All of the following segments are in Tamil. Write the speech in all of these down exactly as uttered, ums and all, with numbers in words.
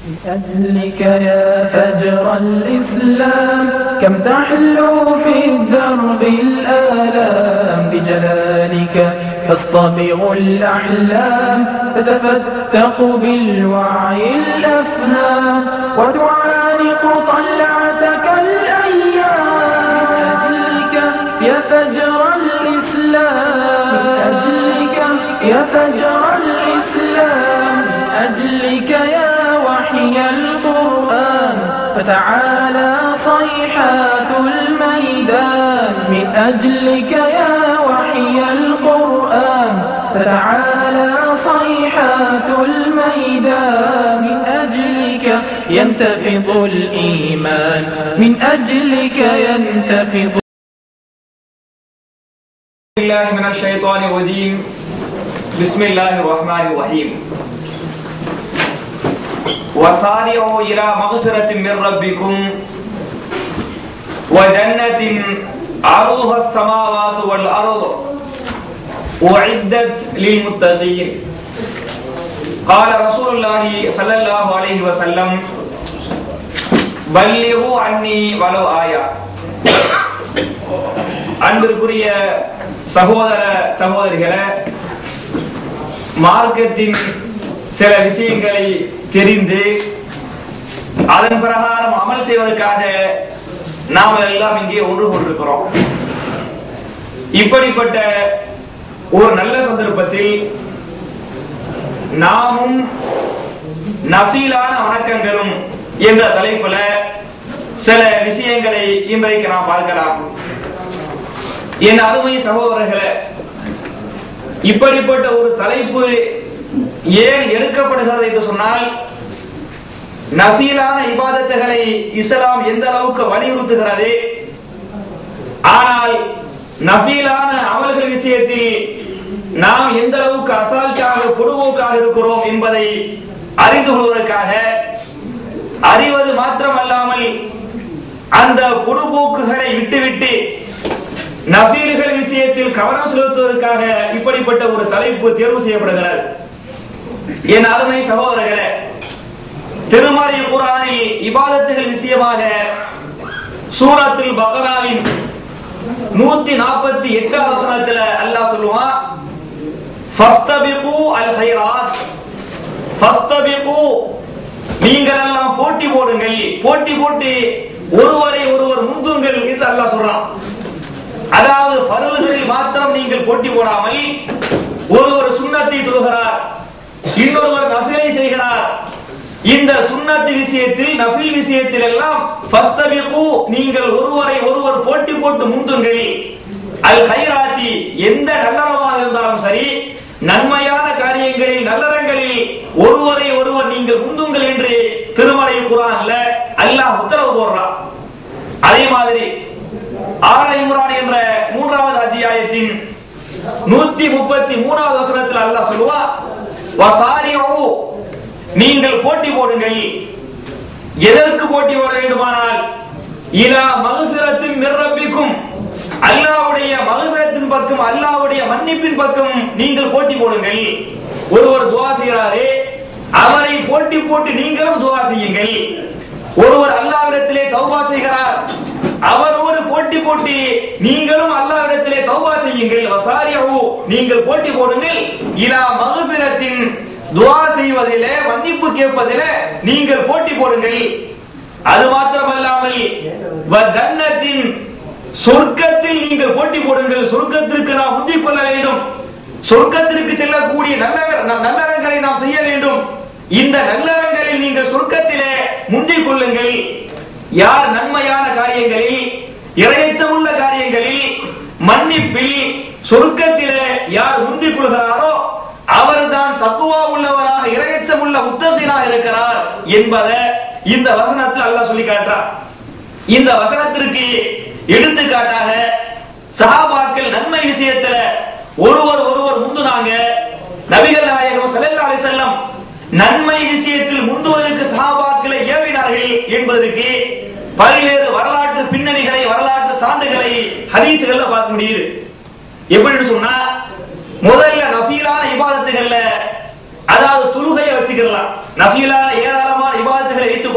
لأجلك يا فجر الإسلام كم تحلو في الدرب الآلام بجلالك تصطبغ الأحلام تتفتق بالوعي الأفهام وتعانق طلعتك الأيام من أجلك يا فجر الإسلام من أجلك يا فجر الإسلام من أجلك يا وحي القرآن فتعالى صيحات الميدان من أجلك يا وحي القرآن فتعالى صيحات الميدان من أجلك ينتفض الإيمان من أجلك ينتفض. بسم الله من الشيطان الرجيم بسم الله الرحمن الرحيم وسارعوا إلى مغفرة من ربكم وجنة عرضها السماوات والأرض أعدت للمتقين. قال رسول الله صلى الله عليه وسلم بلغوا عني ولو آية. அன்பிற்குரிய சகோதர சகோதரிகளே, மார்க்கத்தின் சில விஷயங்களை தெரிந்து அதன் பிரகாரம் அமல் செய்வதற்காக நாம் எல்லாம் இங்கே ஒன்று கொண்டிருக்கிறோம். இப்படிப்பட்ட ஒரு நல்ல சந்தர்ப்பத்தில் நாமும் நஃபீலான வணக்கங்களும் என்ற தலைப்புல சில விஷயங்களை இன்றைக்கு நாம் பார்க்கலாம். என் அருமை சகோதரர்களே, இப்படிப்பட்ட ஒரு தலைப்பு ஏன் எடுக்கப்படுகிறது என்று சொன்னால், நஃபீலான இபாதத்துகளை இஸ்லாம் எந்த அளவுக்கு வலியுறுத்துகிறது, ஆனால் நஃபீலான அமல்கள் விஷயத்தில் நாம் எந்த அளவுக்கு அசால்ட்டாக பொடுபோக்காக இருக்கிறோம் என்பதை அறிந்து கொள்வதற்காக, அறிவது மாத்திரமல்லாமல் அந்த பொடுபோக்குகளை விட்டுவிட்டு நஃபீல்கள் விஷயத்தில் கவனம் செலுத்துவதற்காக இப்படிப்பட்ட ஒரு தலைப்பு தேர்வு செய்யப்படுகிறது. என் அருமை சகோதரர்களே, திருமறை குர்ஆனில் இபாதத்துகள் விஷயமாக சூரத்துல் பக்ராவின் நூத்தி நாற்பத்தி எட்டாவது வசனத்துல அல்லாஹ் சொல்லுவான், ஃபஸ்தபிகு அல் கைராத், ஃபஸ்தபிகு நீங்கள் எல்லாம் போட்டி போடுங்கள், போட்டி போட்டு ஒருவரை ஒருவர் முந்துங்கள் என்று அல்லாஹ் சொல்றான். அதாவது ஃபர்துகளில் மாத்திரம் நீங்கள் போட்டி போடாமல், ஒருவர் சுன்னத்தை தொழுகிறார், இன்னொருவர் நஃபிலை செய்கிறார், இந்த சுன்னத்து விஷயத்தில் நஃபில் விஷயத்தில் எல்லாம் ஃபஸ்தபிகு நீங்கள் ஒருவரை ஒருவர் போட்டி போட்டு முந்துங்கள். அல் கைராத்தி எந்த நல்லறமாக இருந்தாலும் சரி, நன்மையான காரியங்களில் நல்லறங்களில் ஒருவரை ஒருவர் நீங்கள் முந்துங்கள் என்று திருமறை குர்ஆன்ல அல்லாஹ் உத்தரவு போடுறான். அதே மாதிரி ஆல இம்ரான் என்ற மூன்றாவது அத்தியாயத்தின் நூத்தி முப்பத்தி மூணாவது வசனத்தில் அல்லாஹ் சொல்லுவா, வசாரிஉ நீங்கள் போட்டி போடுங்கள். எதற்கு போட்டி போட வேண்டுமானால், இலா மக்ஃபிரத்தின் மிர் ரப்பிக்கும், அல்லாஹ்வுடைய மக்ஃபிரத்தின் பக்கம், அல்லாஹ்வுடைய மன்னிப்பின் பக்கம் நீங்கள் போட்டி போடுங்கள். ஒருவர் துஆ செய்கிறாரே, அவரை போட்டி போட்டு நீங்களும் துஆ செய்யுங்கள். ஒருவர் அல்லாஹ்விடத்திலே தௌபா செய்கிறார், அவரோடு போட்டி போட்டு நீங்களும் அல்லாஹ்விடத்திலே தௌபா செய்யுங்கள். வசாரிஉ நீங்கள் போட்டி போடுங்கள். இலா மக்ஃபிரத்தின் துஆ செய்வதிலே, மன்னிப்பு கேட்பதிலே நீங்கள் போட்டி போடுங்கள். அது மாத்திரமல்லாமல் வ ஜன்னத்தின் சொர்க்கத்தில் நீங்கள் போட்டி போடுங்கள். சொர்க்கத்திற்கு நாம் முந்திக் கொள்ள வேண்டும், சொர்க்கத்திற்கு செல்லக்கூடிய நல்ல நல்லறங்களை நாம் செய்ய வேண்டும். இந்த நல்லறங்களில் நீங்கள் சொர்க்கத்திலே முந்திக் கொள்ளுங்கள். யார் நன்மையான காரியங்களில், இறையச்சமுள்ள காரியங்களில், மன்னிப்பில், சொர்க்கத்திலே யார் முந்திக் கொள்கிறாரோ அவர்தான் தக்வா உள்ளவராக, இறையச்சமுள்ள முத்தகீனாக இருக்கிறார் என்பதை இந்த வசனத்தில் அல்லாஹ் சொல்லி காட்டுறார். இந்த வசனத்திற்கு எடுத்துக்காட்டாக சஹாபாக்கள் நன்மை விஷயத்துல ஒருவர் ஒருவர் முந்துனாங்க. நபிகள் நாயகம் ஸல்லல்லாஹு அலைஹி வஸல்லம் நன்மை விஷயத்தில் முந்துவதற்கு சஹாபாக்களை ஏவினார்கள் என்பதற்கு பல்வேறு வரலாற்று பின்னணிகளை, வரலாற்று சான்றுகளை ஹதீஸ்கள்ல பார்க்க முடியுது. எப்படின்னு சொன்னா, முதல்ல நஃபீலான இபாதத்துகள்ல, அதாவது தொழுகையை வச்சுக்கலாம், நஃபீலான ஏராளமான இபாதத்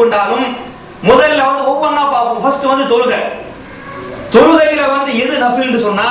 எடுத்துக்கொண்டாலும் முதல்ல வந்து ஒவ்வொன்னா பார்ப்போம். ஃபர்ஸ்ட் வந்து தொழுகை. தொழுகையில வந்து எது நஃபில்னு சொன்னா,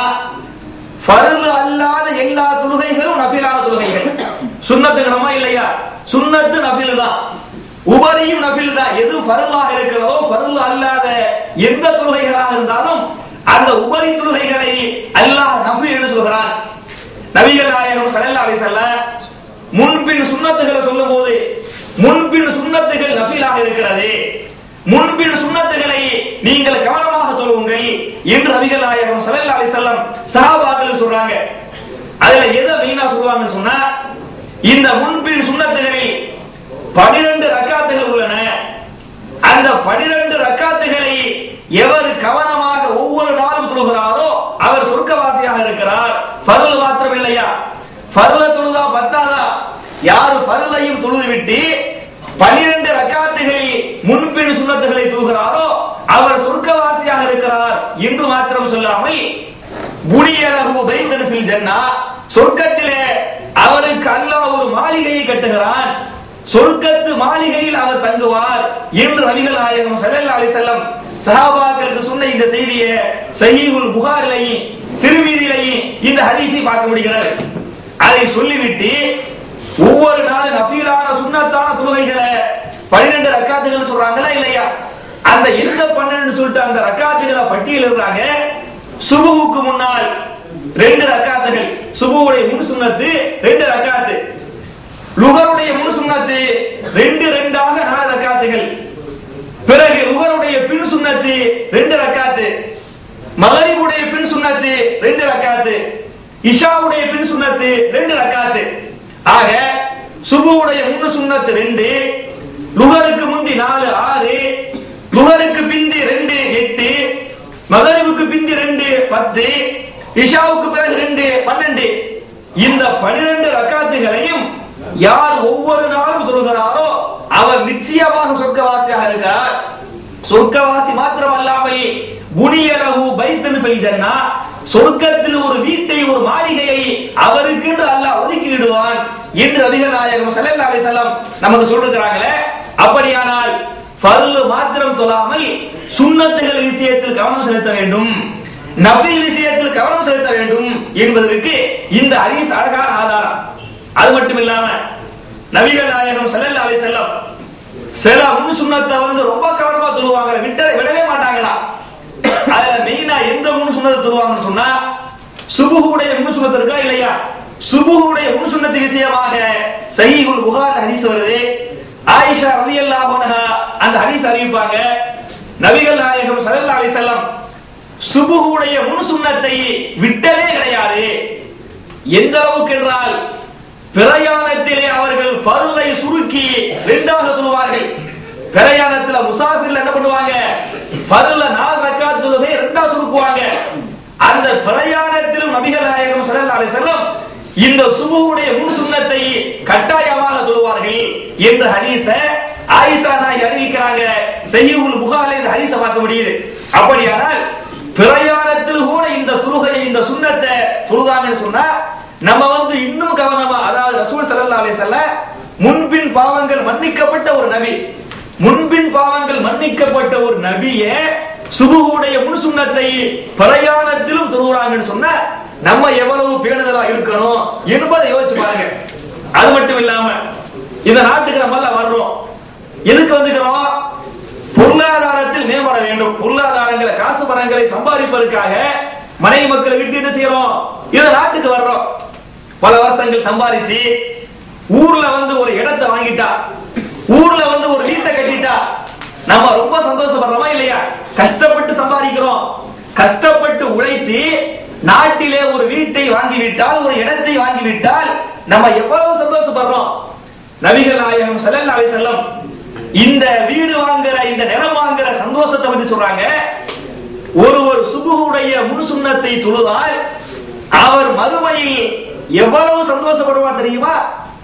ஃபர்து அல்லாத எல்லா தொழுகைகளும் நஃபிலான தொழுகைகள். சுன்னத்துங்கறமா இல்லையா? சுன்னத்து நஃபில் தான், உபரியும் நஃபில் தான். எது ஃபர்தாக இருக்கிறதோ, ஃபர்து அல்லாத எந்த தொழுகைகளாக இருந்தாலும் அந்த உபரி தொழுகைகளை அல்லாஹ் நஃபில் என்று சொல்கிறான். நபிகள் நாயகம் ஸல்லல்லாஹு அலைஹி வஸல்லம் முன்பின் சுன்னத்துகளை சொல்லும்போது முன்பின் சுன்னத்துகள் நஃபிலாக இருக்கிறது, முன்பின் சுன்னத்துகளை நீங்கள் கவனமாக தொழுவுங்கள் என்று நபிகள் நாயகம் ஸல்லல்லாஹு அலைஹி வஸல்லம் சஹாபாக்களுக்கு சொல்றாங்க. அதுல எதை மெயினா சொல்லுவாங்கன்னு சொன்னா, இந்த முன்பின் சுன்னத்துகளில் பன்னிரண்டு ரக்காத்துகள் உள்ளன. அந்த பன்னிரண்டு ரக்காத்துகளை எவர் கவனமாக ஒவ்வொரு நாளும் தொழுகிறாரோ அவர் சொர்க்கவாசியாக இருக்கிறார். ஃபர்து மாத்திரம் இல்லையா, ஃபர்து தொழுதா பத்தாதா? யாரு ஃபர்தையும் தொழுது விட்டு பன்னிரண்டு ரக்காத்துகளில் முன்பின் சுன்னத்துகளை தொழுகிறாரோ அவர் சொர்க்கவாசியாக இருக்கிறார் என்று மாத்திரம் சொல்லாமல், புனியலஹு பைத்தன் ஃபில் ஜன்னா, சொர்க்கத்திலே அவருக்கு அல்லாஹ் ஒரு மாளிகையை கட்டுகிறான், சொர்க்கத்து மாளிகையில் அவர் தங்குவார் என்று நபிகள் நாயகம் ஸல்லல்லாஹு அலைஹி வஸல்லம் சஹாபாக்களுக்கு சொன்ன இந்த செய்தியை சஹீஹுல் புகாரிலையும் திருமீதியிலையும் இந்த ஹதீஸை பார்க்க முடிகிறது. அதை சொல்லிவிட்டு ஒவ்வொரு நாளும் நஃபீலான சுன்னத்தான தொழுகைகளை பன்னிரண்டு ரக்காத்துகள் சொல்றாங்களா இல்லையா? அந்த எந்த பன்னெண்டு சொல்லிட்டு அந்த ரக்காத்துகளை பட்டியலிடுறாங்க. சுபுவுக்கு முன்னால் ரெண்டு ரக்காத்துகள், சுபுவுடைய முன் சுன்னத்து ரெண்டு ரக்காத்து, லுகருடைய முன் சுன்னத்து ரெண்டு ரெண்டாக நாலு ரக்காத்துகள், பிறகு லுகருடைய பின் சுன்னத்து ரெண்டு ரக்காத்து, மகரிபுடைய பின் சுன்னத்து ரெண்டு ரக்காத்து, இஷாவுடைய பின் சுன்னத்து ரெண்டு ரக்காத்து. ஆக சுபுவுடைய முன் சுன்னத்து ரெண்டு, லுகருக்கு முந்தி நாலு ஆறு, லுகருக்கு பிந்தி ரெண்டு எட்டு, மகரிபுக்கு பிந்தி ரெண்டு பத்து, இஷாவுக்கு பிறகு ரெண்டு பன்னெண்டு. இந்த பன்னிரண்டு ரக்காத்துகளையும் யார் ஒவ்வொரு நாளும் தொழுகிறாரோ அவர் நிச்சயமாக சொர்க்கவாசியாக இருக்கிறார். சொர்க்கவாசி மாத்திரமல்லாமல் புனியலஹு பைத்தன் ஃபில் ஜன்னா, சொர்க்கத்தில் ஒரு வீட்டை ஒரு மாளிகையை அவருக்கு என்று அல்லாஹ் ஒதுக்கி விடுவான் என்று நபிகள் நாயகம் ஸல்லல்லாஹு அலைஹி வஸல்லம் நமக்கு சொல்றாங்களே. அப்படியானால் ஃபர்து மாத்திரம் தொழாமல் சுன்னத்துகள் விஷயத்தில் கவனம் செலுத்த வேண்டும், நஃபில் விஷயத்தில் கவனம் செலுத்த வேண்டும் என்பதற்கு இந்த ஹதீஸ் அழகான ஆதாரம். அது மட்டும் இல்லாம நபிகள் நாயகம் ஸல்லல்லாஹு அலைஹி வஸல்லம் சில முன் சுன்னத்தை வந்து ரொம்ப கவனமா தொழுவாங்க, விட்ட விடவே மாட்டாங்களா. அதுல மெயினா எந்த முன் சுன்னத்தை தொழுவாங்கன்னு சொன்னா, சுபுஹுடைய முன் சுன்னத்து இருக்கா இல்லையா? சுபுஹுடைய முன் சுன்னத்து விஷயமாக சஹீஹுல் புகாரி ஹதீஸ் வருது. ஆயிஷா ரலியல்லாஹு அன்ஹா அந்த ஹதீஸ் அறிவிப்பாங்க. நபிகள் நாயகம் ஸல்லல்லாஹு அலைஹி வஸல்லம் சுபுஹுடைய முன் சுன்னத்தை விட்டவே கிடையாது. எந்த அளவுக்கு என்றால், பிரயாணத்திலே அவர்கள் ஃபர்லை சுருக்கி இரண்டாக தொழுவார்கள். பிரயாணத்துல முசாஃபிர்ல என்ன பண்ணுவாங்க, ஃபர்ல நாலு ரக்காத் தொழுகை இரண்டா சுருக்குவாங்க. அந்த பிரயாணத்திலும் நபிகள் நாயகம் ஸல்லல்லாஹு அலைஹி வஸல்லம் இந்த சுபுவுடைய முன் சுன்னத்தை கட்டாயமாக தொழுவார்கள் என்ற ஹதீஸை ஆயிஷா நாயகி அறிவிக்கிறாங்க. சஹீஹுல் புகாரில இந்த ஹதீஸை பார்க்க முடியுது. அப்படியானால் பிரயாணத்தில் கூட இந்த தொழுகையை இந்த சுன்னத்தை தொழுதாங்கன்னு சொன்னா நம்ம வந்து இன்னும் கவனமா, அதாவது ரசூல் ஸல்லல்லாஹு அலைஹி வஸல்லம் முன்பின் பாவங்கள் மன்னிக்கப்பட்ட ஒரு நபி, முன்பின் பாவங்கள் மன்னிக்கப்பட்ட ஒரு நபியே சுபுஹுடைய முன் சுன்னத்தை பிரயாணத்திலும் தொழுகிறாங்கன்னு சொன்னா நம்ம எவ்வளவு பேணுதலா இருக்கணும் என்பதை யோசிச்சு பாருங்க. அது மட்டும் இல்லாம இந்த நாட்டுக்கு நம்ம எல்லாம் வர்றோம், எதுக்கு வந்துக்கிறோம்? பொருளாதாரத்தில் மேம்பட வேண்டும், பொருளாதாரங்களை காசு பணங்களை சம்பாதிப்பதற்காக மனைவி மக்களை விட்டு என்ன செய்யறோம்? இந்த நாட்டுக்கு வர்றோம். பல வருஷங்கள் சம்பாதிச்சு ஊர்ல வந்து ஒரு இடத்தை வாங்கிட்டா, ஊர்ல வந்து ஒரு வீட்டை கட்டிட்டா நம்ம ரொம்ப சந்தோஷப்படுறோமா இல்லையா? கஷ்டப்பட்டு சம்பாதிக்கிறோம், கஷ்டப்பட்டு உழைத்து நாட்டிலே ஒரு வீட்டை வாங்கிவிட்டால், ஒரு இடத்தை வாங்கிவிட்டால் நம்ம எவ்வளவு சந்தோஷப்படுறோம். நபிகள் நாயகம் ஸல்லல்லாஹு அலைஹி வஸல்லம் இந்த வீடு வாங்குற, இந்த நிலம் வாங்குற சந்தோஷத்தை பத்தி சொல்றாங்க. ஒரு ஒரு சுபுஹுடைய முன் சுன்னத்தை தொழுதால் அவர் மறுமையில் எவ்வளவு சந்தோஷப்படுவார் தெரியுமா?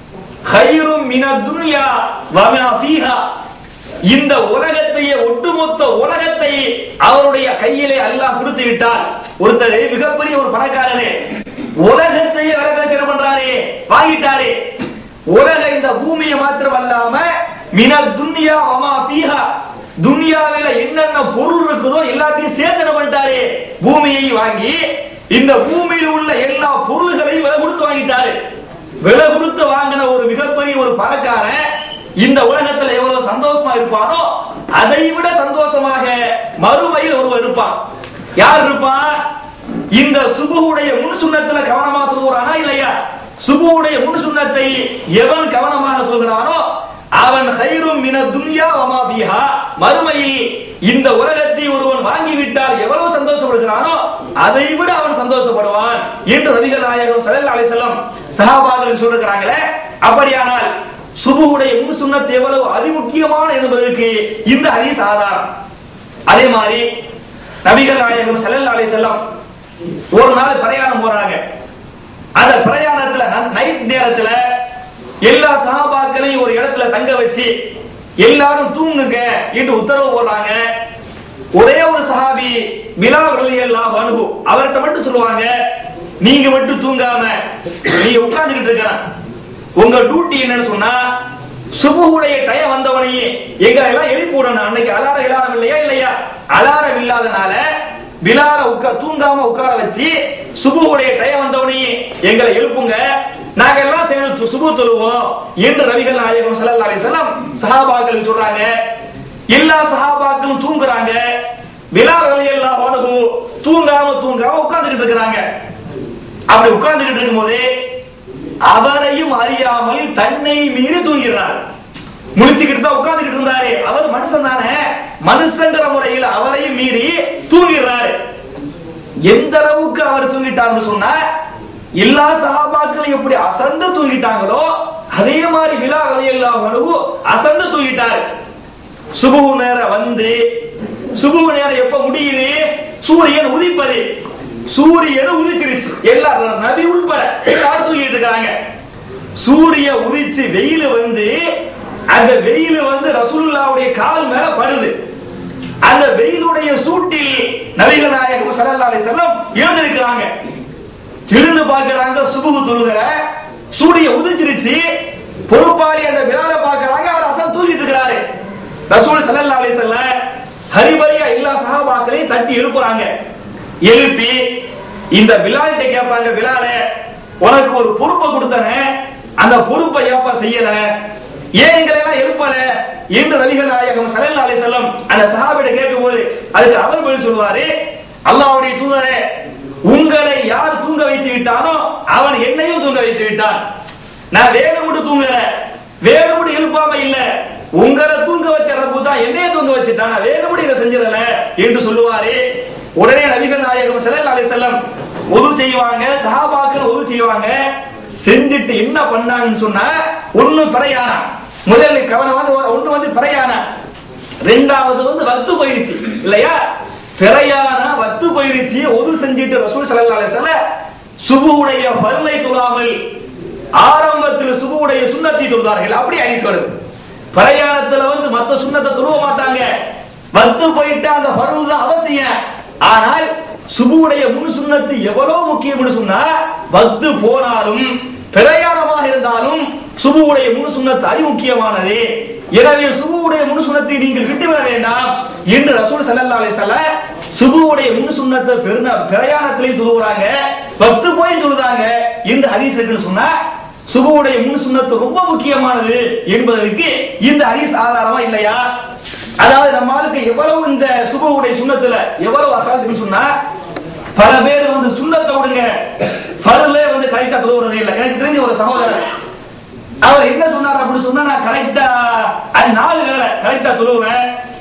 கைரும் மினத் துன்யா வ மா ஃபீஹா, இந்த உலகத்தையே, ஒட்டுமொத்த உலகத்தை அவருடைய கையிலே அல்லாஹ் கொடுத்து விட்டார். ஒருத்தர் மிகப்பெரிய ஒரு பணக்காரனே உலகத்தையே விலைபேச பண்றாரே, வாங்கிட்டாரே. உலக இந்த பூமியை மாத்திரம் அல்லாம மினத் துன்யா வமா ஃபீஹா, துன்யாவில என்னென்ன பொருள் இருக்குதோ எல்லாத்தையும் சேர்த்து பண்ணிட்டாரு. பூமியை வாங்கி இந்த பூமியில் உள்ள எல்லா பொருள்களையும் விலை கொடுத்து வாங்கிட்டாரு. விலை கொடுத்து வாங்கின ஒரு மிகப்பெரிய ஒரு பணக்காரன் இந்த உலகத்துல எவ்வளவு சந்தோஷமா இருப்பானோ அதை விட சந்தோஷமாக மறுமையில் ஒருவர் இருப்பான். யார் இருப்பான்? இந்த சுபுடைய முன் சுன்னத்துல கவனமா தொழுகிறானா இல்லையா? சுபுடைய முன் சுன்னத்தை எவன் கவனமாக தொழுகிறானோ அவன் கைரும் மின துன்யா வமா ஃபீஹா, மறுமையில் இந்த உலகத்தை ஒருவன் வாங்கிவிட்டால் எவ்வளவு சந்தோஷப்படுகிறானோ அதை விட அவன் சந்தோஷப்படுவான் என்று நபிகள் நாயகம் ஸல்லல்லாஹு அலைஹி வஸல்லம் சஹாபாக்களுக்கு சொல்றாங்களே. அப்படியானால் சுபுடைய முன் சுன்னத் எவ்வளவு அதிமுக்கியமான என்பதற்கு இந்த ஹதீஸ் ஆதாரம். அதே மாதிரி நபிகள் நாயகம் ஸல்லல்லாஹு அலைஹி வஸல்லம் ஒரு நாள் பிரயாணம் போறாங்க. அந்த பிரயாணத்துல நைட் நேரத்துல எல்லா சஹாபாக்களையும் ஒரு இடத்துல தங்க வச்சு எல்லாரும் தூங்குங்க என்று உத்தரவு போடுறாங்க. ஒரே ஒரு சஹாபி பிலால் ரலியல்லாஹு அன்ஹு அவர்கிட்ட மட்டும் சொல்லுவாங்க, நீங்க மட்டும் தூங்காம நீங்க உட்கார்ந்துகிட்டு இருக்க, உங்க டியூட்டி என்னன்னு சொன்னா சுபுடைய டைம் வந்தவனையே எங்களை எல்லாம் எழுப்பி விடணும். அன்னைக்கு அலாரம் இல்லாம இல்லையா இல்லையா அலாரம் இல்லாதனால பிலால உட்கா தூங்காம உட்கார வச்சு சுபுடைய டைம் வந்தவனையே எங்களை எழுப்புங்க, நாங்க எல்லாம் சேர்ந்து சுபு தொழுவோம் என்று நபிகள் நாயகம் ஸல்லல்லாஹு அலைஹி வஸல்லம் சஹாபாக்களுக்கு சொல்றாங்க. எல்லா சஹாபாக்களும் தூங்குறாங்க. பிலால் ரலியல்லாஹு அன்ஹு தூங்காம தூங்காம உட்கார்ந்துட்டு இருக்காங்க. அப்படி உட்கார்ந்துட்டு இருக்கும்போது அவரையும் அறியாமல் தன்னை மீறி தூங்கிறார். முழிச்சுக்கிட்டு தான் உட்கார்ந்துட்டு இருந்தாரு. அவர் மனுஷன் தானே, மனுஷங்கிற முறையில் அவரையும் மீறி தூங்கிறாரு. எந்த அளவுக்கு அவர் தூங்கிட்டார்னு சொன்னா எல்லா சஹாபாக்களும் எப்படி அசந்து தூங்கிட்டாங்களோ அதே மாதிரி பிலால் ரலியல்லாஹு அன்ஹு அசந்து தூங்கிட்டாரு. சுபு நேரம் வந்து சுபு நேரம் எப்ப முடியுது? சூரியன் உதிப்பது. சூரியன் உதிச்சிருச்சு. எல்லாரும் நபி உட்பட எல்லாரும் தூங்கிட்டு இருக்காங்க. சூரிய உதிச்சு வெயில் வந்து அந்த வெயில் வந்து ரசூலுல்லாஹ்வுடைய கால் மேல படுது. அந்த வெயிலுடைய சூட்டில் நபிகள் நாயகம் ஸல்லல்லாஹு அலைஹி வஸல்லம் எழுந்திருக்கிறாங்க. எழுந்து பார்க்கறாங்க, சுபஹ் தொழுகிற சூரிய உதிச்சிருச்சு. பொறுப்பாளி அந்த பிலால பார்க்கறாங்க, அவர் அசல் தூங்கிட்டு இருக்காரு. ரசூல் ஸல்லல்லாஹு அலைஹி வஸல்லம் ஹரிபரியா எல்லா சஹாபாக்களையும் தட்டி எழுப்புறாங்க. எழுப்பி இந்த பிலால்கிட்ட கேட்பாங்க, பிலாலே உனக்கு ஒரு பொறுப்பை கொடுத்தனே, அந்த பொறுப்பை ஏப்பா செய்யல, ஏன் எங்களை எல்லாம் எழுப்பல என்று நபிகள் நாயகம் ஸல்லல்லாஹு அலைஹி வஸல்லம் அந்த சஹாபிட்ட கேட்கும்போது அதுக்கு அவர் பதில் சொல்வாரு, அல்லாஹ்வுடைய தூதரே, உங்களை யார் தூங்க வைத்து விட்டானோ அவன் என்னையும் தூங்க வைத்து விட்டான். நான் வேணும்னு தூங்கல, வேணும்னு எழுப்பாம இல்ல, உங்களை தூங்க வச்ச ரப்பு தான் என்னைய தூங்க வச்சுட்டான், நான் வேணும்னு இதை செஞ்சிடல என்று சொல்லுவாரு. உடனே நபிகள் நாயகம் ஸல்லல்லாஹு அலைஹி வஸல்லம் உது செய்வாங்க, சஹாபாக்கள் உது செய்வாங்க. செஞ்சுட்டு என்ன பண்ணாங்கன்னு சொன்னா, ஒண்ணு பிரயாணம், முதல்ல கவனம் வந்து ஒண்ணு வந்து பிரயாணம், ரெண்டாவது வந்து வத்து பயிற்சி இல்லையா? பிரயாண வத்து பயிற்சி ஒது செஞ்சிட்டு ரசூல் ஸல்லல்லாஹு அலைஹி வஸல்லம் சுபுடைய ஃபர்லை தொழாமல் ஆரம்பத்தில் சுபுடைய சுன்னத்தை தொழுதார்கள். அப்படி ஹதீஸ் வருது. பிரயாணத்துல வந்து மத்த சுன்னத்தை தொழுவ மாட்டாங்க. வத்து போயிட்டு அந்த ஃபர்ல் தான் அவசியம். ஆனால் சுபுடைய முன் சுன்னத்து எவ்வளவு முக்கியம்னு சொன்னா, வத்து போனாலும் பிரயாணமாக இருந்தாலும் சுபுடைய முன் சுன்னத்து அதி முக்கியமானது. எனவே சுபுடைய முன் சுன்னத்தை நீங்கள் விட்டுவிட வேண்டாம் என்று ரசூல் ஸல்லல்லாஹு அலைஹி வஸல்லம் சுபுடைய முன் சுன்னத்தை பெருநா பிரயாணத்திலையும் தொழுகிறாங்க, வத்து போய் தொழுதாங்க என்று ஹதீஸ் இருக்குன்னு சொன்னா சுபுடைய முன் சுன்னத்து ரொம்ப முக்கியமானது என்பதற்கு இந்த ஹதீஸ் ஆதாரமா இல்லையா? அதாவது நம்ம ஆளுக்கு எவ்வளவு இந்த சுபுடைய சுன்னத்துல எவ்வளவு அசால்ட்டுன்னு சொன்னா, பல பேர் வந்து சுன்னத்தை விடுங்க, ஃபர்லே வந்து கரெக்டா தொழுகிறது இல்லை. எனக்கு தெரிஞ்ச ஒரு சகோதரர், அவர் என்ன சொன்னார் அப்படின்னு சொன்னா, நான் கரெக்டா அது நாலு வேலை கரெக்டா தொழுவேன்,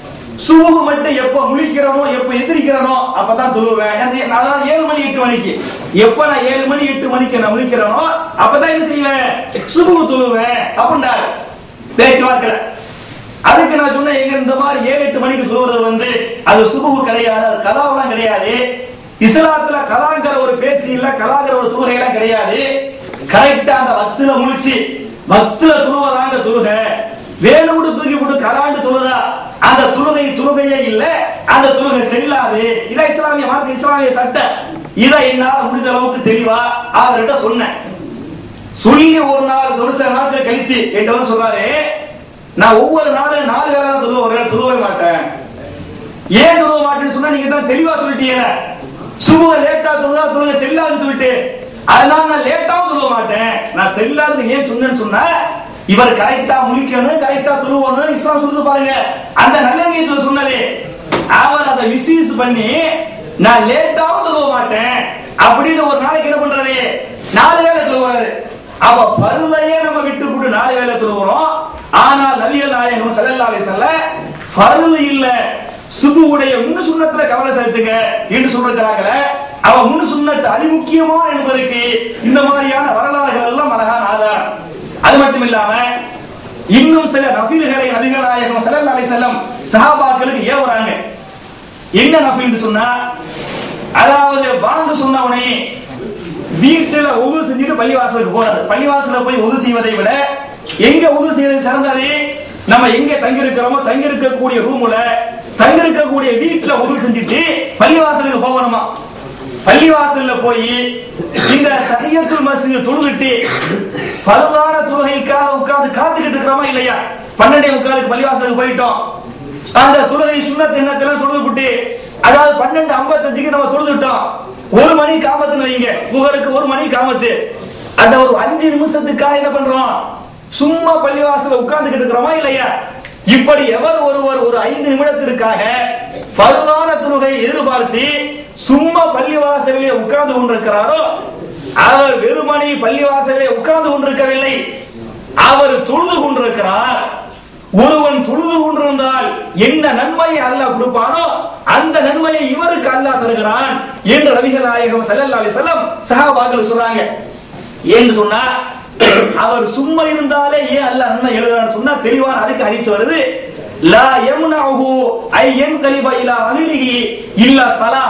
சுபு மட்டும் எப்ப முழிக்கிறனோ எப்ப எந்திரிக்கிறனோ அப்பதான் தொழுவேன். நான் ஏழு மணி எட்டு மணிக்கு எப்ப நான் ஏழு மணி எட்டு மணிக்கு நான் முழிக்கிறனோ அப்பதான் என்ன செய்வேன், சுபு தொழுவேன் அப்படின்றாரு பேச்சு வார்த்தை. அதுக்கு நான் சொன்னேன், எங்க இந்த மாதிரி ஏழு எட்டு மணிக்கு சொல்றது வந்து அது சுபுஹு கிடையாது, அது கலாவெல்லாம் கிடையாது. இஸ்லாத்துல கலாங்கிற ஒரு பேச்சு இல்ல, கலாங்கிற ஒரு தொழுகை எல்லாம் கிடையாது. கரெக்டா அந்த வத்துல முழிச்சு வத்துல தொழுவதாங்க தொழுகை. வேணும்னு தூக்கி போட்டு கலாண்டு தொழுதா அந்த தொழுகை தொழுகையே இல்ல, அந்த தொழுகை செல்லாது. இதான் இஸ்லாமிய மார்க்க, இஸ்லாமிய சட்டம். இதை என்னால முடிஞ்ச அளவுக்கு தெளிவா அவர்கிட்ட சொன்னேன். சொல்லி ஒரு நாள் ஒரு சில நாட்கள் கழிச்சு என்கிட்ட சொல்றாரு, நான் ஒவ்வொரு நாளும் நாலு வேளை தான் தொழுவேன், தொழுவே மாட்டேன். ஏன் தொழுவ மாட்டேன்னு சொன்னா நீங்க தான் தெளிவா சொல்லிட்டீங்க. சுபுக லேட்டா தொழுதா தொழுக செல்லாதுன்னு சொல்லிட்டு, அதனால நான் லேட்டாவும் தொழுவ மாட்டேன். நான் செல்லாதுன்னு ஏன் சொன்னேன்னு சொன்னா, இவர் கரெக்டா முழிக்கணும், கரெக்டா தொழுவணும், இஸ்லாம் சொல்லுது பாருங்க. அந்த நல்ல நீயத்துல சொன்னது அவர் அதை மிஸ்யூஸ் பண்ணி நான் லேட்டாவும் தொழுவ மாட்டேன் அப்படின்னு ஒரு நாளைக்கு என்ன பண்றது, நாலு வேளை தொழுவாரு. அவ ஃபர்லையே நம்ம விட்டு போட்டு நாலு வேளை தொழுகிறோம். ஆனால் நபிகள் நாயகம் ஸல்லல்லாஹு அலைஹி வஸல்லம் ஃபர்ல் இல்ல சுபுவுடைய முன்னு சுன்னத்துல கவலை செலுத்துங்க என்று சொல்றாங்களே, அவ முன்னு சுன்னத்து அதி முக்கியமான என்பதற்கு இந்த மாதிரியான வரலாறுகள் எல்லாம் அழகான ஆதாரம். அது மட்டும் இல்லாம இன்னும் சில நஃபில்களை நபிகள் நாயகம் ஸல்லல்லாஹு அலைஹி வஸல்லம் சஹாபாக்களுக்கு ஏவுறாங்க. என்ன நஃபில்னு சொன்னா, அதாவது வாங்க சொன்ன உடனே வீட்டுல உது செஞ்சுட்டு பள்ளிவாசலுக்கு போறது. பள்ளிவாசல போய் உது செய்வதை விட எங்க உது செய்வது சிறந்தது, நம்ம எங்க தங்கி இருக்கிறோமோ தங்கி இருக்கக்கூடிய ரூம்ல தங்கி இருக்கக்கூடிய வீட்டுல உது செஞ்சுட்டு பள்ளிவாசலுக்கு போகணுமா. பள்ளிவாசல்ல போய் இந்த தஹிய்யத்துல் மஸ்ஜித் தொழுதுட்டு ஃபர்தான தொழுகைக்காக உட்கார்ந்து காத்துக்கிட்டு இருக்கிறோமா இல்லையா. பன்னெண்டே முக்காலுக்கு பள்ளிவாசலுக்கு போயிட்டோம், அந்த தொழுகை சுன்னத் எண்ணத்துல தொழுதுவிட்டு, அதாவது பன்னெண்டு ஐம்பத்தஞ்சுக்கு நம்ம தொழுதுட்டோம், ஒரு மணி காமத்துன்னு வைங்க, புகருக்கு ஒரு மணி காமத்து, அந்த ஒரு அஞ்சு நிமிஷத்துக்காக என்ன பண்றோம், சும்மா பள்ளிவாசல உட்கார்ந்துகிட்டு இருக்கிறோமா இல்லையா. இப்படி எவர் ஒருவர் ஒரு ஐந்து நிமிடத்திற்காக ஃபர்தான தொழுகையை எதிர்பார்த்து சும்மா பள்ளிவாசலிலே உட்கார்ந்து கொண்டிருக்கிறாரோ, அவர் வெறுமணி பள்ளிவாசலிலே உட்கார்ந்து கொண்டிருக்கவில்லை, அவர் தொழுது கொண்டிருக்கிறார். ஒருவன் தொழுது கொண்டிருந்தால் என்ன நன்மையை அல்லாஹ் கொடுப்பானோ அந்த நன்மையை இவருக்கு அல்லாஹ் தருகிறான் என்று நபிகள் நாயகம் ஸல்லல்லாஹு அலைஹி வஸல்லம் சஹாபாக்கள் சொல்றாங்க. ஏன்னு சொன்னா, அவர் சும்மா இருந்தாலே ஏன் அல்லாஹ் நன்மை எழுதுறான்னு சொன்னா தெளிவான அதுக்கு ஹதீஸ் வருது. லா யம்னஹு ஐ யன்கலிப இலா அஹ்லிஹி இல்லா ஸலாஹ்.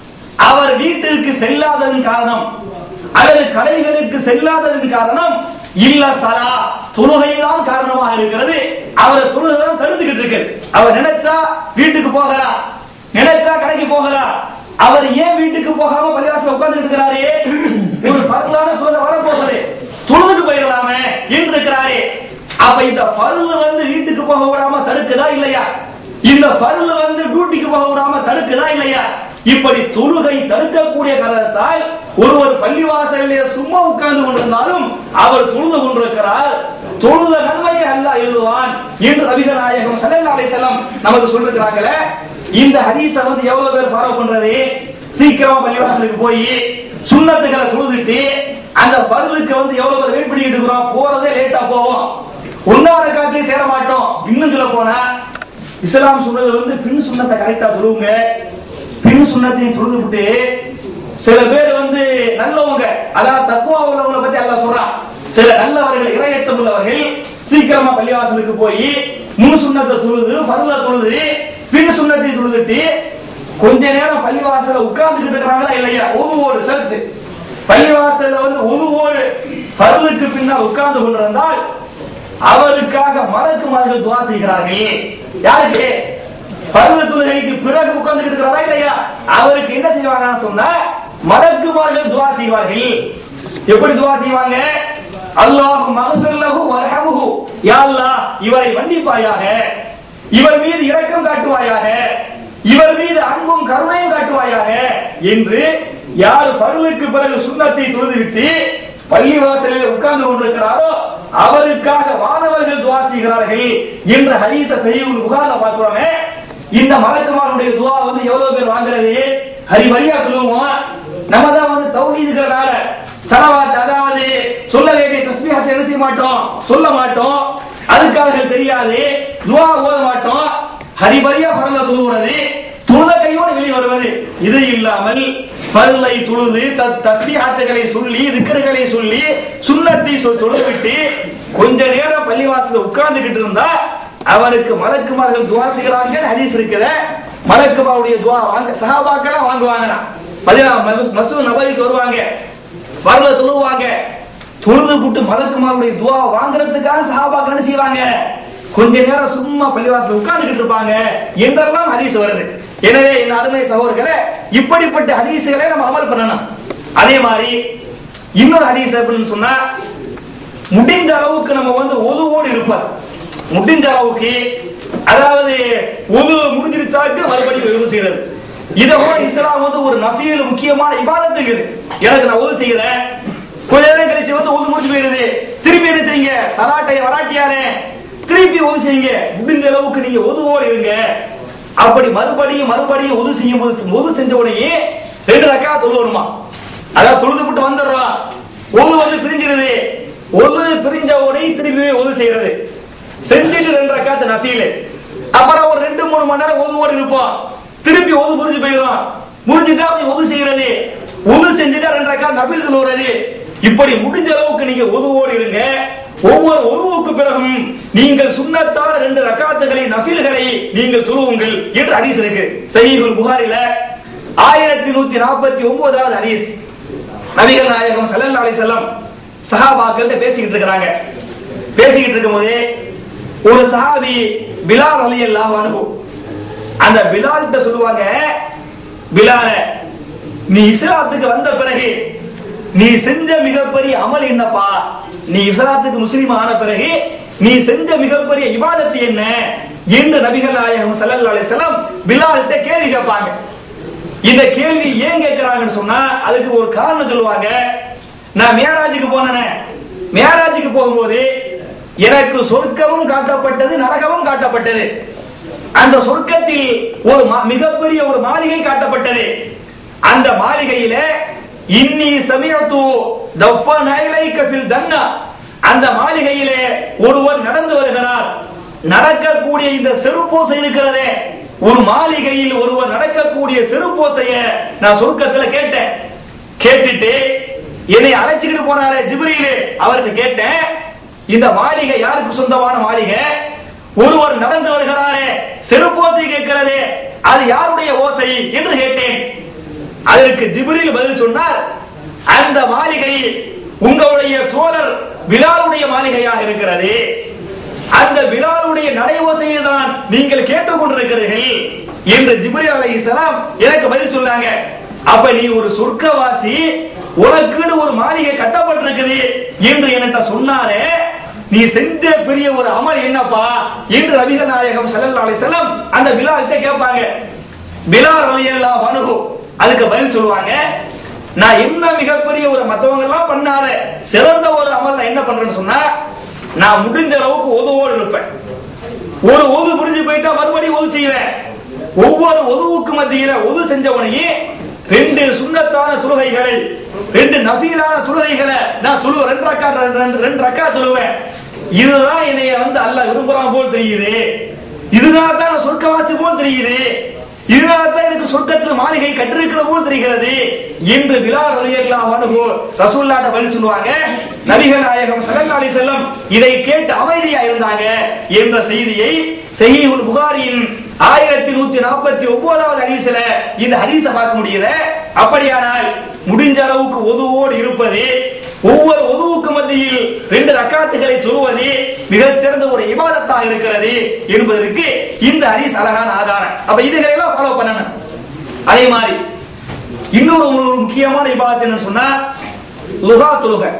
அவர் வீட்டிற்கு செல்லாததன் காரணம் அல்லது கடைகளுக்கு செல்லாததன் காரணம் இல்ல சலா தொழுகைதான் காரணமாக இருக்கிறது. அவர் தொழுகைதான் தடுத்துக்கிட்டு இருக்கு. அவர் நினைச்சா வீட்டுக்கு போகலாம், நினைச்சா கடைக்கு போகலாம். அவர் ஏன் வீட்டுக்கு போகாம பள்ளிவாசல்ல உட்கார்ந்துட்டு இருக்கிறாரே, ஒரு ஃபர்லான தொழுகை வர போகுது, தொழுதுட்டு போயிடலாமே என்று இருக்கிறாரே. அப்ப இந்த ஃபர்ல் வந்து வீட்டுக்கு போக விடாம தடுக்குதா இல்லையா, இந்த ஃபர்ல் வந்து டியூட்டிக்கு போக விடாம தடுக்குதா இல்லையா. இப்படி தொழுகை தடுக்கக்கூடிய காரணத்தால் ஒருவர் பள்ளிவாசலிலே சும்மா உட்கார்ந்து கொண்டிருந்தாலும் அவர் தொழுது கொண்டிருக்கிறார், தொழுத நன்மையை அல்லாஹ் எழுதுவான் என்று நபிகள் நாயகம் ஸல்லல்லாஹு அலைஹி வஸல்லம் நமக்கு சொல்லிருக்காங்களே. இந்த ஹதீஸ வந்து எவ்வளவு பேர் ஃபாலோ பண்றது, சீக்கிரமா பள்ளிவாசலுக்கு போய் சுன்னத்துகளை தொழுதுட்டு அந்த ஃபர்லுக்கு வந்து எவ்வளவு பேர் வெயிட் பண்ணிட்டு இருக்கிறோம், போறதே லேட்டா போவோம், ஒன்னார காட்டிலே சேர மாட்டோம். இன்னும் சொல்ல போனா இஸ்லாம் சொல்றது வந்து பின் சுன்னத்தை கரெக்டா தொழுவுங்க, பின் சுன்னத்தையும் தொழுதுவிட்டு சில பேர் வந்து நல்லவங்க, அதாவது தக்வா உள்ளவங்களை பத்தி அல்லாஹ் சொல்றான். சில நல்லவர்கள் இறையச்சம் உள்ளவர்கள் சீக்கிரமா பள்ளிவாசலுக்கு போய் முன் சுன்னத்தை தொழுது ஃபர்ல தொழுது பின் சுன்னத்தை தொழுதுட்டு கொஞ்ச நேரம் பள்ளிவாசல உட்கார்ந்துகிட்டு இருக்கிறாங்களா இல்லையா. ஒவ்வொரு சரத்து பள்ளிவாசல்ல வந்து ஒவ்வொரு ஃபர்லுக்கு பின்னால் உட்கார்ந்து கொண்டிருந்தால் அவருக்காக மலக்குமார்கள் துஆ செய்கிறார்கள். யாருக்கு? ஃபர்து தொழுகைக்கு பிறகு உட்கார்ந்துட்டு இருக்கிறாரா இல்லையா, அவருக்கு என்ன செய்வாங்கன்னு சொன்னா மலக்குமார்கள் துஆ செய்வார்கள். எப்படி துஆ செய்வாங்க? அல்லாஹும்ம அக்ஃபிர் லஹு வர்ஹம்ஹு, யா அல்லாஹ் இவரை மன்னிப்பாயாக, இவர் மீது இரக்கம் காட்டுவாயாக, இவர் மீது அன்பும் கருணையும் காட்டுவாயாக என்று யார் ஃபர்லுக்கு பிறகு சுன்னத்தை தொழுதுவிட்டு பள்ளிவாசலில் உட்கார்ந்து கொண்டிருக்கிறாரோ அவருக்காக வானவர்கள் துஆ செய்கிறார்கள் என்ற ஹதீஸ சஹீஹுல் புகாரில பார்க்கிறோமே. இந்த மலக்குமாருடைய துஆ வந்து எவ்வளவு பேர் வாங்குறது, ஹரி வரியா சொல்லுவோம். நம்ம தான் வந்து தௌஹீதுங்கறனால ஸலவாத், அதாவது சொல்ல வேண்டிய தஸ்பீஹத்தை என்ன செய்ய மாட்டோம், சொல்ல மாட்டோம், அதுக்காக தெரியாது, துஆ ஓத மாட்டோம், ஹரி வரியா ஃபர்ல தொழுகிறது, தொழுத கையோடு வெளியே வருவது. இது இல்லாமல் ஃபர்லை தொழுது தஸ்பீஹத்துகளை சொல்லி திக்ருகளை சொல்லி சுன்னத்தை சொல்லிவிட்டு கொஞ்ச நேரம் பள்ளிவாசல்ல உட்கார்ந்துகிட்டு இருந்தா அவருக்கு மலக்குமார்கள் துஆ செய்கிறாங்க ஹதீஸ் இருக்குது. மலக்குமாருடைய துஆ வாங்க சஹாபாக்கள் வாங்குவாங்க. பதினாறு மஸ்ஜித் நபவிக்கு வருவாங்க, ஃபர்ல தொழுவாங்க, தொழுது விட்டு மலக்குமாருடைய துஆ வாங்குறதுக்காக சஹாபாக்கள் என்ன செய்வாங்க, கொஞ்ச நேரம் சும்மா பள்ளிவாசல்ல உட்கார்ந்துகிட்டு இருப்பாங்க என்றெல்லாம் ஹதீஸ் வருது. எனவே என் அருமை சகோதரர்களே, இப்படிப்பட்ட ஹதீஸ்களை நம்ம அமல் பண்ணணும். அதே மாதிரி இன்னொரு ஹதீஸ் எப்படின்னு சொன்னா, முடிந்த அளவுக்கு நம்ம வந்து ஒதுவோடு இருப்பது. முடிஞ்ச அளவுக்கு, அதாவது உது முடிஞ்சிருச்சாக்கு மறுபடியும் உது செய்யறது. இதை கூட இஸ்லாம் வந்து ஒரு நஃபீல் முக்கியமான இபாதத்துக்கு. எனக்கு நான் உது செய்யறேன், கொஞ்ச நேரம் கழிச்சு வந்து உது முடிஞ்சு போயிருது, திருப்பி என்ன செய்யுங்க, சலாட்டைய வராட்டியாரே திருப்பி உது செய்யுங்க. முடிஞ்ச அளவுக்கு நீங்க உதுவோடு இருங்க. அப்படி மறுபடியும் மறுபடியும் உது செய்யும் போது உது செஞ்ச உடனே ரெண்டு ரக்காத் தொழுவணுமா. அதாவது தொழுது விட்டு வந்துடுறோம், உது வந்து பிரிஞ்சிருது, உது பிரிஞ்ச உடனே திருப்பி உது செய்யறது, செஞ்சுட்டு ரெண்டு ரக்காத் நஃபீல். அப்புறம் ஒரு ரெண்டு மூணு மணி நேரம் உதுவோடு இருப்போம், திருப்பி உது முடிஞ்சு போயிடும், முடிஞ்சுட்டா உது செய்யறது, உது செஞ்சுட்டா ரெண்டு ரக்காத் நஃபீல் தொழுவது. இப்படி முடிஞ்ச அளவுக்கு நீங்க உதுவோடு இருங்க. ஒவ்வொரு உதுவுக்கு பிறகும் நீங்கள் சுன்னத்தான ரெண்டு ரக்காத்துகளை நஃபீல்களை நீங்கள் தொழுவுங்கள் என்று ஹதீஸ் இருக்கு. சஹீஹுல் புகாரில ஆயிரத்தி நூத்தி நாற்பத்தி ஒன்பதாவது ஹதீஸ். நபிகள் நாயகம் ஸல்லல்லாஹு அலைஹி வஸல்லம் சஹாபாக்கள் பேசிக்கிட்டு இருக்காங்க. பேசிக்கிட்டு இருக்கும்போது ஒரு சஹாபி பிலால் ரலியல்லாஹு அன்ஹு, அந்த பிலால் கிட்ட சொல்லுவாங்க, பிலாலே, நீ இஸ்லாத்துக்கு வந்த பிறகு நீ செஞ்ச மிகப்பெரிய அமல் என்னப்பா? நீ இஸ்லாத்துக்கு முஸ்லிம் ஆன பிறகு நீ செஞ்ச மிகப்பெரிய இபாதத்து என்ன என்று நபிகள் நாயகம் ஸல்லல்லாஹு அலைஹி வஸல்லம் பிலால் கிட்ட கேள்வி கேட்பாங்க. இந்த கேள்வி ஏன் கேட்கிறாங்கன்னு சொன்னா அதுக்கு ஒரு காரணம் சொல்லுவாங்க. நான் மேராஜுக்கு போனேன், மேராஜுக்கு போகும்போது எனக்கு சொர்க்கமும் காட்டப்பட்டது, நரகமும் காட்டப்பட்டது. அந்த சொர்க்கத்தில் ஒரு மிகப்பெரிய ஒரு மாளிகை காட்டப்பட்டது. அந்த மாளிகையில இன்னி சமிஅது தஃபன இலைக ஃபில் ஜன்னah, அந்த மாளிகையிலே ஒருவர் நடந்து வருகிறார். நடக்கக்கூடிய இந்த செருப்போசை இருக்கிறதே, ஒரு மாளிகையில் ஒருவர் நடக்கக்கூடிய செருப்போசைய நான் சொர்க்கத்துல கேட்டேன். கேட்டுட்டு என்னை அழைச்சிட்டு போனாரே ஜிப்ரீல், அவருக்கு கேட்டேன், இந்த மாளிகை யாருக்கு சொந்தமான மாளிகை? ஒருவர் நடந்து வருகிறாரே, செருப்போசை கேட்கிறதே, அது யாருடைய ஓசை என்று கேட்டேன். அதற்கு ஜிப்ரீல் பதில் சொன்னார், அந்த மாளிகை உங்களுடைய தோழர் பிலாலுடைய மாளிகையாக இருக்கிறது. அந்த பிலாலுடைய நடை ஓசையை தான் நீங்கள் கேட்டுக்கொண்டிருக்கிறீர்கள் என்று ஜிப்ரீல் அலைஹிஸ்ஸலாம் எனக்கு பதில் சொன்னாங்க. அப்ப நீ ஒரு சொர்க்கவாசி, உனக்குன்னு ஒரு மாளிகை கட்டப்பட்டிருக்குது என்று என்கிட்ட சொன்னாரே, நீ செஞ்ச பெரிய ஒரு அமல் என்னப்பா என்று நபிகள் நாயகம் ஸல்லல்லாஹு அலைஹி வஸல்லம் அந்த பிலால் கிட்ட கேட்பாங்க. பிலால் ரலியல்லாஹு அன்ஹு அதுக்கு பதில் சொல்லுவாங்க, நான் என்ன மிகப்பெரிய ஒரு மத்தவங்க எல்லாம் பண்ணாத சிறந்த ஒரு அமல் நான் என்ன பண்றேன்னு சொன்னா, நான் முடிஞ்ச அளவுக்கு ஒதுவோடு இருப்பேன். ஒரு ஒது புரிஞ்சு போயிட்டா மறுபடியும் ஒது செய்வேன். ஒவ்வொரு ஒதுவுக்கு மத்தியில ஒது செஞ்சவனையே ரெண்டு சுன்னத்தான தொழுகைகளை, ரெண்டு நஃபீலான தொழுகைகளை நான் தொழுவேன். ரெண்டு ரக்காத் ரெண்டு ரக்காத் தொழுவேன். இதுதான் என்னைய வந்து அல்லாஹ் விரும்புறான் போல் தெரியுது, இதனால தான் நான் சொர்க்கவாசி போல் தெரியுது, இதனால தான் எனக்கு சொர்க்கத்தில் மாளிகை கட்டிருக்கிற போல் தெரிகிறது என்று பிலால் ரலியல்லாஹு அன்ஹு ரசூலுல்லாஹ்ட்ட பதில் சொல்லுவாங்க. நபிகள் நாயகம் ஸல்லல்லாஹு அலைஹி வஸல்லம் இதை கேட்டு அமைதியா இருந்தாங்க என்ற செய்தியை சஹீஹுல் புகாரியின் ஆயிரத்தி நூத்தி நாற்பத்தி ஒன்பதாவது ஹதீஸ்ல இந்த ஹதீஸை பார்க்க முடியுது. அப்படியானால் முடிஞ்ச அளவுக்கு ஒதுவோடு இருப்பது, ஒவ்வொரு ஒதுவுக்கு மத்தியில் ரெண்டு ரக்காத்துகளை தொழுவது மிகச்சிறந்த ஒரு இபாதத்தாக இருக்கிறது என்பதற்கு இந்த ஹதீஸ் அழகான ஆதாரம். அப்ப இதுகளை எல்லாம் ஃபாலோ பண்ணணும். அதே மாதிரி இன்னொரு ஒரு முக்கியமான இபாதத் என்னன்னு சொன்னா லுகா தொழுகை.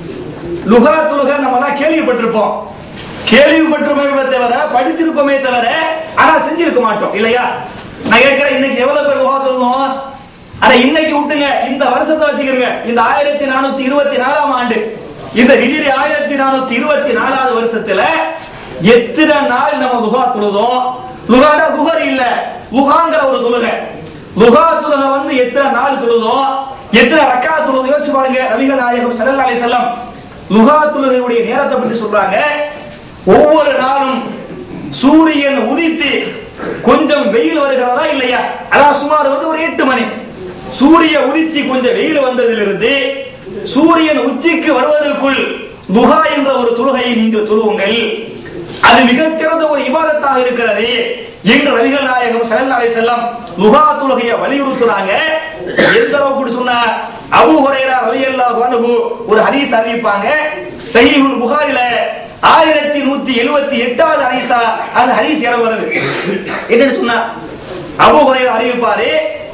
லுகா தொழுகை நம்ம எல்லாம் கேள்விப்பட்டிருப்போம், கேள்விப்பட்டிருப்போமே தவிர படிச்சிருப்போமே தவிர ஆனா செஞ்சிருக்க மாட்டோம் இல்லையா? நான் கேட்கிறேன், இன்னைக்கு எவ்வளவு பேர் லுகா தொழுவோம்? ஆனா இன்னைக்கு விட்டுங்க, இந்த வருஷத்தை வச்சுக்கிறீங்க, இந்த ஆயிரத்தி நானூத்தி இருபத்தி நாலாம் ஆண்டு, இந்த ஹிஜ்ரி ஆயிரத்தி நானூத்தி இருபத்தி நாலாவது வருஷத்துல எத்தனை நாள் நம்ம லுகா தொழுதோம்? லுகாடா குஹர் இல்ல, லுகாங்கிற ஒரு தொழுகை. லுகா தொழுகை வந்து எத்தனை நாள் தொழுதோம், எத்தனை ரக்காத் தொழுதோம் யோசிச்சு பாருங்க. நபிகள் நாயகம் ஸல்லல்லாஹு அலைஹி வஸல்லம் லுகா தொழுகையுடைய நேரத்தை பற்றி சொல்றாங்க. ஒவ்வொரு நாளும் சூரியன் உதித்து கொஞ்சம் வெயில் வருகிறதா இல்லையா, அதான் சுமார் வந்து ஒரு எட்டு மணி, சூரிய உதிச்சு கொஞ்சம் வெயில் வந்ததிலிருந்து சூரியன் உச்சிக்கு வருவதற்குள் லுகா என்ற ஒரு தொழுகையை நீங்கள் தொழுவுங்கள், அது மிகச்சிறந்த ஒரு இபாதத்தாக இருக்கிறது என்று நபிகள் நாயகம் ஸல்லல்லாஹு அலைஹி வஸல்லம் லுகா தொழுகையை வலியுறுத்துறாங்க. எந்த அளவுக்கு சொன்னா, அபூ ஹுரைரா ரலியல்லாஹு அன்ஹு ஒரு ஹதீஸ் அறிவிப்பாங்க. சஹீஹுல் புகாரில ஆயிரத்தி நூத்தி எழுபத்தி எட்டாவது ஹதீஸா அந்த ஹதீஸ் இடம் வருது. என்னன்னு சொன்னா, அபூ ஹுரைரா அறிவிப்பாரு,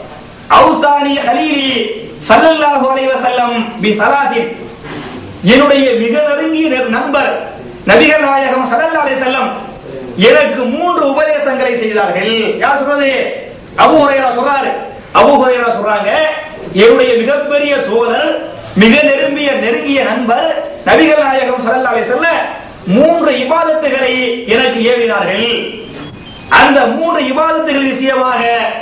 அவுசானி ஹலீலி ஸல்லல்லாஹு அலைஹி வஸல்லம் பி ஸலாத்தின், என்னுடைய மிக நெருங்கிய நண்பர் நபிகள் நாயகம் ஸல்லல்லாஹு அலைஹி வஸல்லம் எனக்கு மூன்று உபதேசங்களை செய்தார்கள். யார் சொல்றது? அபூ ஹுரைரா சொல்றாரு. அபூ ஹுரைரா சொல்றாங்க, என்னுடைய மிகப்பெரிய தோழர், மிக நெருங்கிய நெருங்கிய நண்பர் நபிகள் நாயகம் ஸல்லல்லாஹு அலைஹி வஸல்லம் மூன்று இபாதத்துகளை எனக்கு ஏவினார்கள். அந்த மூன்று இபாதத்துகள் விஷயமாக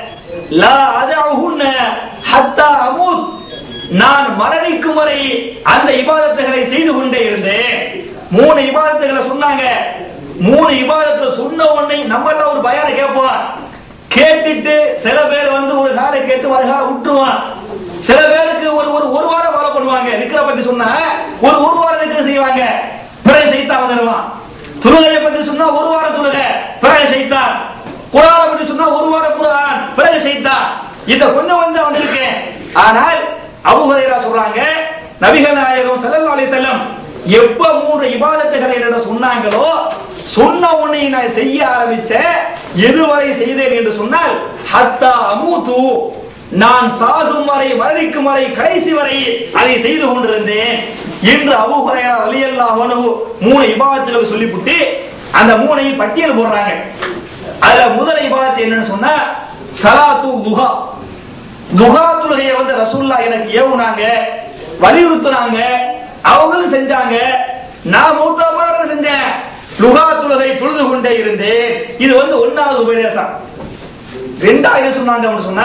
லா அதஉஹுன்ன ஹத்தா அமூத், நான் மரணிக்கும் வரை அந்த இபாதத்துகளை செய்து கொண்டே இருந்தேன். மூணு இபாதத்துகளை சொன்னாங்க. மூணு இபாதத்தை சொன்ன உடனே நம்மள ஒரு பயான கேட்போம். கேட்டுட்டு சில பேர் வந்து ஒரு காலை கேட்டு ஒரு காலை விட்டுருவான். சில பேருக்கு ஒரு ஒரு ஒரு வாரம் ஃபாலோ பண்ணுவாங்க. திக்ர பத்தி சொன்னா ஒரு ஒரு வாரம் திக்ர செய்வாங்க, பிறகு சைத்தான் வந்துடுவான். தொழுகையை பத்தி சொன்னா ஒரு வாரம் தொழுகை, பிறகு சைத்தான். குர்ஆனை பத்தி சொன்னா ஒரு வாரம் குர்ஆன், பிறகு சைத்தான். இத கொஞ்சம் கொஞ்சம் வந்திருக்கு. ஆனால் அபூ ஹுரைரா சொல்றாங்க, நபிகள் நாயகம் ஸல்லல்லாஹு அலைஹி வஸல்லம் எப்ப மூன்று இபாதத்துகளை என்ன சொன்னாங்களோ சொன்ன உடனே நான் செய்ய ஆரம்பிச்ச. எதுவரை செய்தேன் என்று சொன்னால் ஹத்தா அமூது, நான் சாகும் வரை மரணிக்கும் வரை கடைசி வரை அதை செய்து கொண்டிருந்தேன் என்று அபூ ஹுரைரா ரலியல்லாஹு அன்ஹு மூணு இபாதத்துகளை சொல்லிவிட்டு அந்த மூணையும் பட்டியல் போடுறாங்க. அதுல முதல் இபாதத் என்னன்னு சொன்னா ஸலாத்து துஹா. துஹா தொழுகையை வந்து ரசூலுல்லாஹ் எனக்கு ஏவுனாங்க, வலியுறுத்துனாங்க, அவங்களும் செஞ்சாங்க. நான் மூத்தவங்க செஞ்சேன், லுஹா தொழுகை தொழுது கொண்டே இருந்தேன். இது வந்து ஒன்னாவது உபதேசம். ரெண்டாவது சொன்னாங்க சொன்னா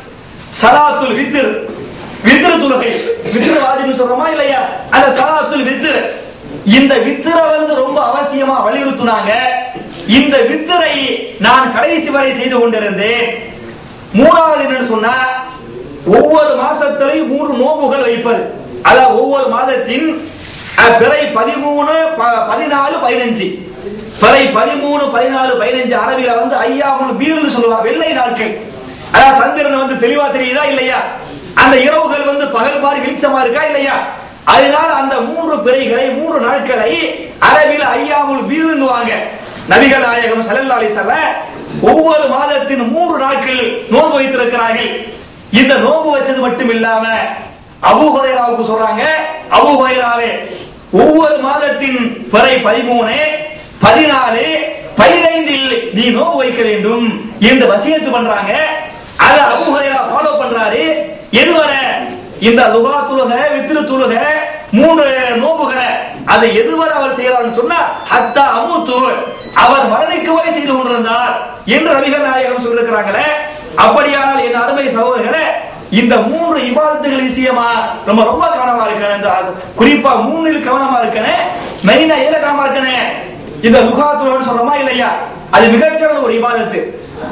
ஸலாத்துல் வித்ர், வித்ர் தொழுகை. வித்ர் வாஜிப்னு சொல்றோமா இல்லையா? அந்த ஸலாத்துல் வித்ர், இந்த வித்ர வந்து ரொம்ப அவசியமா வலியுறுத்துனாங்க. இந்த வித்ரை நான் கடைசி வரை செய்து கொண்டிருந்தேன். மூணாவது என்னன்னு சொன்னா ஒவ்வொரு மாசத்திலையும் மூன்று நோம்புகள் வைப்பது. அதாவது ஒவ்வொரு மாதத்தின் பிறை பதிமூணு பதினாலு பதினஞ்சு பிறை பதிமூணு பதினாலு பதினஞ்சு அரபில வந்து ஐயாமுல் பீர்னு சொல்லுவாங்க, வெள்ளை நாட்கள். அதாவது சந்திரன் வந்து தெளிவா தெரியுதா இல்லையா, அந்த இரவுகள் வந்து பகல் மாதிரி வெளிச்சமா இருக்கா இல்லையா, அதனால அந்த மூன்று பிறைகளை மூன்று நாட்களை அரபில ஐயாமுல் பீர்னுவாங்க. நபிகள் நாயகம் ஸல்லல்லாஹு அலைஹி வஸல்லம் ஒவ்வொரு மாதத்தின் மூன்று நாட்கள் நோன்பு வைத்திருக்கிறார்கள். இந்த நோன்பு வச்சது மட்டும் இல்லாம அபூ ஹுரைராவுக்கு சொல்றாங்க, அபூ ஹுரைராவே ஒவ்வொரு மாதத்தின் பிறை பதிமூணு பதினாலு பதினைந்தில் நீ நோன்பு வைக்க வேண்டும் என்று வசியத்து பண்றாங்க. அத அபூ ஹுரைரா ஃபாலோ பண்றாரு. எதுவரை? இந்த லுஹா தொழுகை, வித்ர் தொழுகை, மூன்று நோன்புகளை அதை எதுவரை அவர் செய்யறாருன்னு சொன்னா ஹத்தா அமூத்து, அவர் மரணிக்கும் வரை செய்து கொண்டிருந்தார் என்று நபிகள் நாயகம் சொல்லிருக்கிறாங்களே. அப்படியானால் என் அருமை சகோதரர்களே, இந்த மூன்று இபாதத்துகள் விஷயமா நம்ம ரொம்ப கவனமா இருக்கணும். குறிப்பா மூணில் கவனமா இருக்கணும். மெயினா ஏல கவனமா இருக்கணும். இந்த லுஹா தொழுகை சொல்றோமா இல்லையா, அது மிகச்சிறந்த ஒரு இபாதத்து.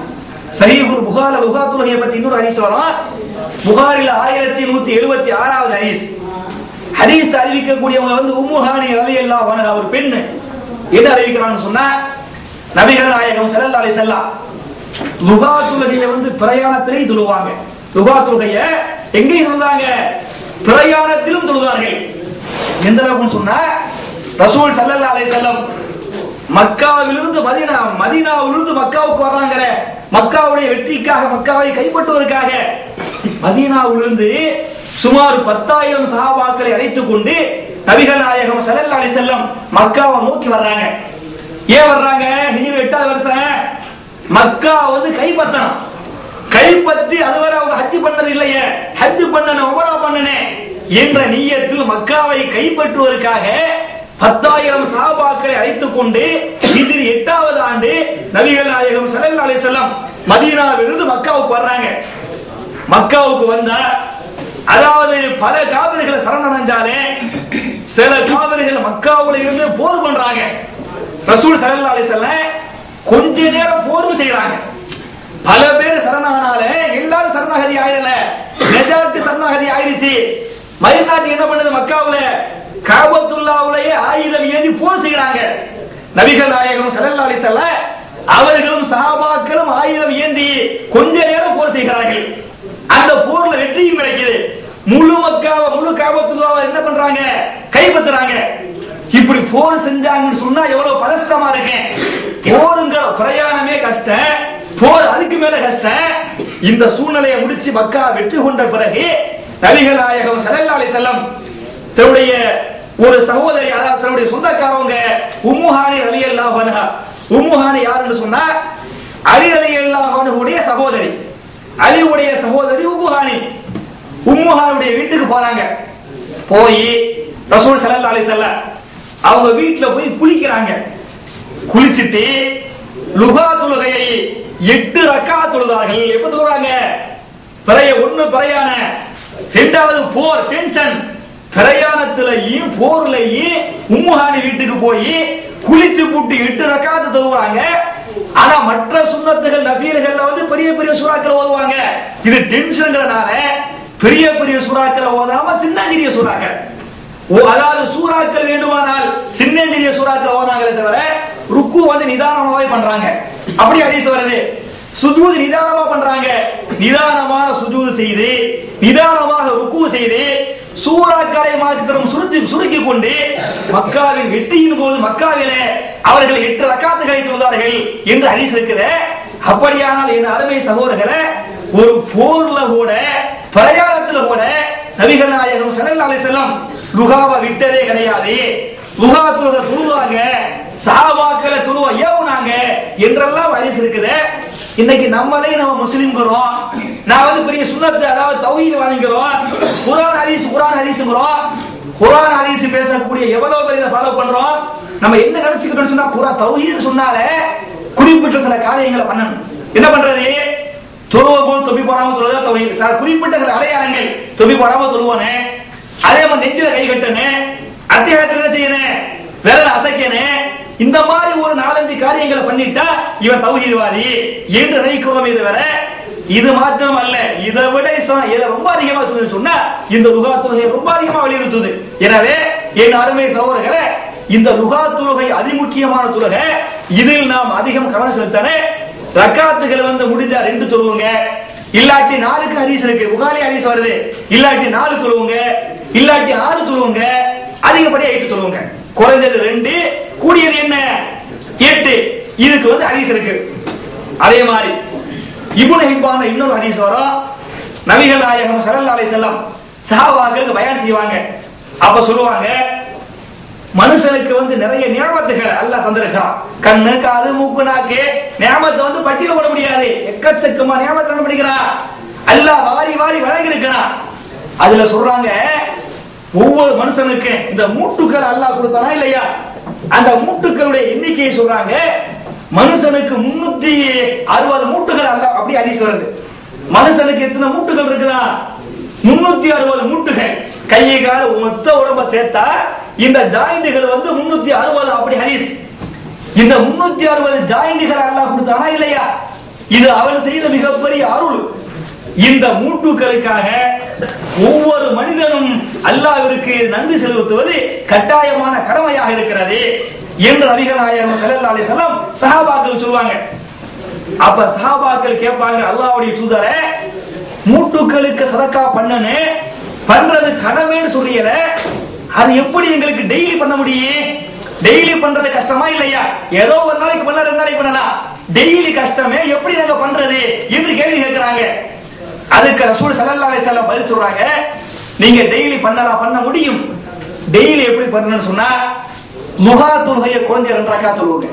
சஹீஹுல் புகாரில லுஹா தொழுகையை பத்தி இன்னொரு ஹதீஸ் வரும். புகாரில ஆயிரத்தி நூத்தி எழுபத்தி ஆறாவது ஹதீஸ். ஹதீஸ் அறிவிக்கக்கூடியவங்க வந்து உம்மு ஹானி ரலியல்லாஹு அன்ஹா, ஒரு பெண். என்ன அறிவிக்கிறான்னு சொன்னா நபிகள் நாயகம் ஸல்லல்லாஹு அலைஹி வஸல்லம் லுஹா தொழுகையை வந்து பிரயாணத்திலே தொழுவாங்க. லுஹா தொழுகையை எங்கே தொழுதாங்க? பிரயாணத்திலும் தொழுதார்கள். எந்த அளவுக்கு சொன்னா ரசூல் ஸல்லல்லாஹு அலைஹி வஸல்லம் மக்காவிலிருந்து மதீனா, மதீனாவிலிருந்து மக்காவுக்கு வர்றாங்களே, மக்காவுடைய வெற்றிக்காக, மக்காவை கைப்பற்றுவதற்காக மதீனாவிலிருந்து சுமார் பத்தாயிரம் சஹாபாக்களை அழைத்துக் கொண்டு நபிகள் நாயகம் ஸல்லல்லாஹு அலைஹி வஸல்லம் மக்காவை நோக்கி வர்றாங்க. ஏன் வர்றாங்க? ஹிஜ்ரி எட்டாவது வருஷம் மக்கா வந்து கைப்பற்றணும். கைப்பற்றி அதுவரை அவங்க ஹஜ் பண்ணது இல்லையே, ஹஜ் பண்ணணும், உம்ரா பண்ணணும் என்ற நியத்தில் மக்காவை கைப்பற்றுவதற்காக பத்தாயிரம் சஹாபாக்களை அழைத்துக் கொண்டு ஹிஜ்ரி எட்டாவது ஆண்டு நபிகள் நாயகம் ஸல்லல்லாஹு அலைஹி வஸல்லம் மதீனாவிலிருந்து மக்காவுக்கு வர்றாங்க. மக்காவுக்கு வந்தா அதாவது பல காபிர்களை சரணடைஞ்சாலே சில காபிர்கள் மக்காவுல இருந்து போர் பண்றாங்க. ரசூல் ஸல்லல்லாஹு அலைஹி வஸல்லம் கொஞ்ச நேரம் போரும் செய்யறாங்க. பல பேர் சரணானாலே எல்லாரும் சரணாகதி ஆயிரல, மெஜாரிட்டி சரணாகதி ஆயிருச்சு. மதீனாவுக்கு என்ன பண்ணுது? மக்காவுல காபத்துல்லாவுலயே ஆயுதம் ஏந்தி போர் செய்யறாங்க. நபிகள் நாயகம் ஸல்லல்லாஹு அலைஹி வஸல்லம் அவர்களும் சஹாபாக்களும் ஆயுதம் ஏந்தி கொஞ்ச நேரம் போர் செய்கிறார்கள். அந்த போர்ல வெற்றியும் கிடைக்குது. முழு மக்காவை, முழு காபத்துல்லாவை என்ன பண்றாங்க? கைப்பற்றுறாங்க. இப்படி போர் செஞ்சாங்கன்னு சொன்னா எவ்வளவு பதஷ்டமா இருக்கு. போருங்க பிரயாணமே கஷ்டம், போர் அதுக்கு மேல கஷ்டம். இந்த சூழ்நிலையை முடிச்சு மக்கா வெற்றி கொண்ட பிறகு நபிகள் நாயகம் ஸல்லல்லாஹு அலைஹி வஸல்லம் தன்னுடைய ஒரு சகோதரி, அதாவது தன்னுடைய சொந்தக்காரவங்க உம்முஹானி ரலியல்லாஹு அன்ஹா. உம்முஹானி யாருன்னு சொன்னா அலி ரலியல்லாஹு அன்ஹுடைய சகோதரி. அலியுடைய சகோதரி உம்முஹானி. உம்முஹானுடைய வீட்டுக்கு போறாங்க. போய் ரசூல் ஸல்லல்லாஹு அலைஹி வஸல்லம் அவங்க வீட்டுல போய் குளிக்கிறாங்க. குளிச்சிட்டு லுஹா தொழுகையை எட்டு ரக்காத் தொழுதார்கள். எப்ப தொழுறாங்க? பிறைய ஒண்ணு பிறையான, இரண்டாவது போர் டென்ஷன், பிரயாணத்திலையும் போர்லையும் உம்முஹானி வீட்டுக்கு போய் குளிச்சு போட்டு எட்டு ரக்காத் தொழுவாங்க. ஆனா மற்ற சுன்னத்துகள் நஃபீல்கள்ல வந்து பெரிய பெரிய சூறாக்கள் ஓதுவாங்க. இது டென்ஷன்ங்கறனால பெரிய பெரிய சூறாக்கள் ஓதாம சின்னஞ்சிறிய சூறாக்கள், அதாவது சூறாக்கள் வேண்டுமானால் சின்னஞ்சிறிய சூறாக்கள் ஓதுறாங்களே தவிர ருக்கு வந்து நிதானமாவே பண்றாங்க. அப்படி ஹதீஸ் வருது. சுஜூத் நிதானமா பண்றாங்க. நிதானமான சுஜூத் செய்து நிதானமாக ருக்கு செய்து சூறாக்களை மாத்திரம் சுருக்கி சுருக்கி கொண்டு மக்காவின் வெற்றியின் போது மக்காவிலே அவர்கள் எட்டு ரக்காத்துகளை தொழுதார்கள் என்று ஹதீஸ் இருக்குது. அப்படியானால் என் அருமை சகோதரர்களே, ஒரு போர்ல கூட பிரயாணத்துல கூட நபிகள் நாயகம் ஸல்லல்லாஹு அலைஹி வஸல்லம் லுகாவை விட்டதே கிடையாது. லுகா தொழுக தொழுவாங்க, சஹாபாக்களை தொழுவ ஏவுனாங்க என்றெல்லாம் ஹதீஸ் இருக்குது. இன்னைக்கு நம்மளே நம்ம முஸ்லிம்கிறோம், நான் வந்து பெரிய சுன்னத்து அதாவது தௌஹீத் வாங்கிக்கிறோம், குர்ஆன் ஹதீஸ் குர்ஆன் ஹதீஸ்ங்கறோம். குர்ஆன் ஹதீஸ் பேசக்கூடிய எவ்வளவு பேர் இத ஃபாலோ பண்றோம்? நம்ம என்ன நினைச்சுக்கிட்டோம்னு சொன்னா குர்ஆன் தௌஹீத் சொன்னாலே குறிப்பிட்ட சில காரியங்களை பண்ணணும். என்ன பண்றது? தொழுவ போது தொப்பி போடாம தொழுதா தௌஹீத். சார் குறிப்பிட்ட சில அடையாளங்கள், தொப்பி போடாம தொழுவானே, அதே மாதிரி நெஞ்சில கை கட்டனே, அத்தியாயத்துல என்ன செய்யணும், விரல் அசைக்கனே, இந்த மாதிரி ஒரு நாலஞ்சு காரியங்களை பண்ணிட்டா இவன் தௌஹீத்வாதி என்று நினைக்கிறோமே தவிர இது மாத்திரம் அல்ல, இதை விட இதை ரொம்ப அதிகமா சொன்னா இந்த லுகா தொழுகை ரொம்ப அதிகமா வலியுறுத்துது. எனவே என் அருமை சகோதரர்களே, இந்த லுகா தொழுகை அதிமுக்கியமான தொழுகை. இதில் நாம் அதிகம் கவனம் செலுத்தனே. ரக்காத்துகள் வந்து முடிஞ்சா ரெண்டு தொழுவுங்க, இல்லாட்டி நாலுக்கு ஹதீஸ் இருக்கு, புகாரி ஹதீஸ் வருது, இல்லாட்டி நாலு தொழுவுங்க, இல்லாட்டி ஆறு தொழுவுங்க, அதிகப்படியா எட்டு தொழுவுங்க. குறைஞ்சது ரெண்டு, கூடியது என்ன எட்டு. இதுக்கு வந்து ஹதீஸ் இருக்கு. அதே மாதிரி இப்னு ஹிப்பான்ல இன்னொரு ஹதீஸ் வரும். நபிகள் நாயகம் ஸல்லல்லாஹு அலைஹி வஸல்லம் சஹாபாக்களுக்கு பயான் செய்வாங்க. அப்ப சொல்லுவாங்க, மனுஷனுக்கு வந்து நிறைய நியமத்துகள் அல்லாஹ் தந்திருக்கான். கண்ணு, காது, மூக்கு, நாக்கு, நியமத்தை வந்து பட்டியல போட முடியாது. எக்கச்சக்கமா நியமத்தை கண்டுபிடிக்கிறான். அல்லாஹ் வாரி வாரி வழங்கி இருக்கிறான். அதுல சொல்றாங்க, ஒவ்வொரு மனுஷனுக்கு இந்த மூட்டுக்கள் அல்லாஹ் கொடுத்தானா இல்லையா, அந்த மூட்டுக்களுடைய எண்ணிக்கையை சொல்றாங்க. மனுஷனுக்கு முன்னூத்தி அறுபது மூட்டுகள் அல்லாஹ் அப்படி ஹதீஸ் வருது. மனுஷனுக்கு எத்தனை மூட்டுகள் இருக்குதா? முன்னூத்தி அறுபது மூட்டுகள். கையை கால மொத்த உடம்ப சேர்த்தா இந்த ஜாயிண்டுகள் வந்து முன்னூத்தி அறுபது அப்படி ஹதீஸ். இந்த முன்னூத்தி அறுபது ஜாயிண்டுகள் அல்லாஹ் கொடுத்தானா இல்லையா, இது அவன் செய்த மிகப்பெரிய அருள். இந்த மூட்டுகளுக்காக ஒவ்வொரு மனிதனும் அல்லாஹ்விற்கு நன்றி செலுத்துவது கட்டாயமான கடமையாக இருக்கிறது என்று நபிகள் நாயகம் ஸல்லல்லாஹு அலைஹி வஸல்லம் சஹாபாக்கள் சொல்வாங்க. அப்ப சஹாபாக்கள் கேட்பாங்க, அல்லாஹ்வுடைய தூதரே, மூட்டுகளுக்கு சதக்கா பண்ணனே பண்றது கடமைன்னு சொல்றீங்களே, அது எப்படி எங்களுக்கு டெய்லி பண்ண முடியும்? டெய்லி பண்றது கஷ்டமா இல்லையா? ஏதோ ஒரு நாளைக்கு பண்ணலாம், ரெண்டு நாளைக்கு பண்ணலாம், டெய்லி கஷ்டமே, எப்படி நாங்க பண்றது என்று கேள்வி கேட்கிறாங்க. அதுக்கு ரசூல் ஸல்லல்லாஹு அலைஹி வஸல்லம் பதில் சொல்றாங்க, நீங்க டெய்லி பண்ணலாம், பண்ண முடியும். டெய்லி எப்படி பண்ணணும்னு சொன்னா, லுஹா தொழுகையை குறைஞ்ச ரெண்டு ரக்காத் தொழுவுங்க.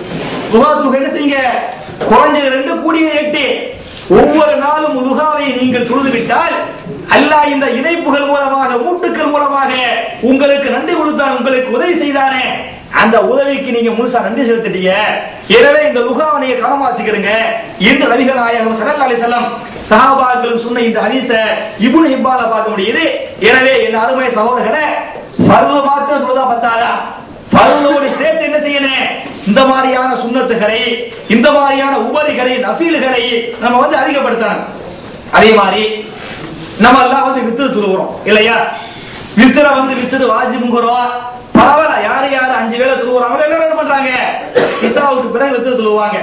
லுஹா தொழுகை என்ன செய்யுங்க, குறைஞ்சது ரெண்டு, கூடிய எட்டு. ஒவ்வொரு நாளும் லுஹாவை நீங்கள் தொழுது விட்டால் அல்லாஹ் இந்த இணைப்புகள் மூலமாக, மூட்டுக்கள் மூலமாக உங்களுக்கு நன்றி கொடுத்தான், உங்களுக்கு உதவி செய்தானே, அந்த உதவிக்கு நீங்க முழுசா நன்றி செலுத்திட்டீங்க. எனவே இந்த லுஹாவை நீங்க கவனமா வச்சுக்கிறீங்க என்று நபிகள் நாயகம் ஸல்லல்லாஹு அலைஹி வஸல்லம் சஹாபாக்களுக்கு சொன்ன இந்த ஹதீஸை இப்னு ஹிப்பான்ல பார்க்க முடியுது. எனவே என் அருமை சகோதரர்களே, ஃபர்து மாத்திரம் தொழுதா பத்தாதா, ஃபர்தோடு சேர்த்து என்ன செய்யணும், இந்த மாதிரியான சுன்னத்துகளை, இந்த மாதிரியான உபரிகளை, நஃபீல்களை நம்ம வந்து அதிகப்படுத்தணும். அதே மாதிரி நம்ம எல்லாம் வந்து வித்ரு தொழுகிறோம் இல்லையா, வித்ர வந்து வித்ரு வாஜிப்ங்கறோம். பரவாயில்ல, யாரு யாரு அஞ்சு வேளை தொழுகிறாங்களோ எல்லாரும் என்ன பண்றாங்க, இஸ்ராவுக்கு பிறகு வித்ரு தொழுவாங்க.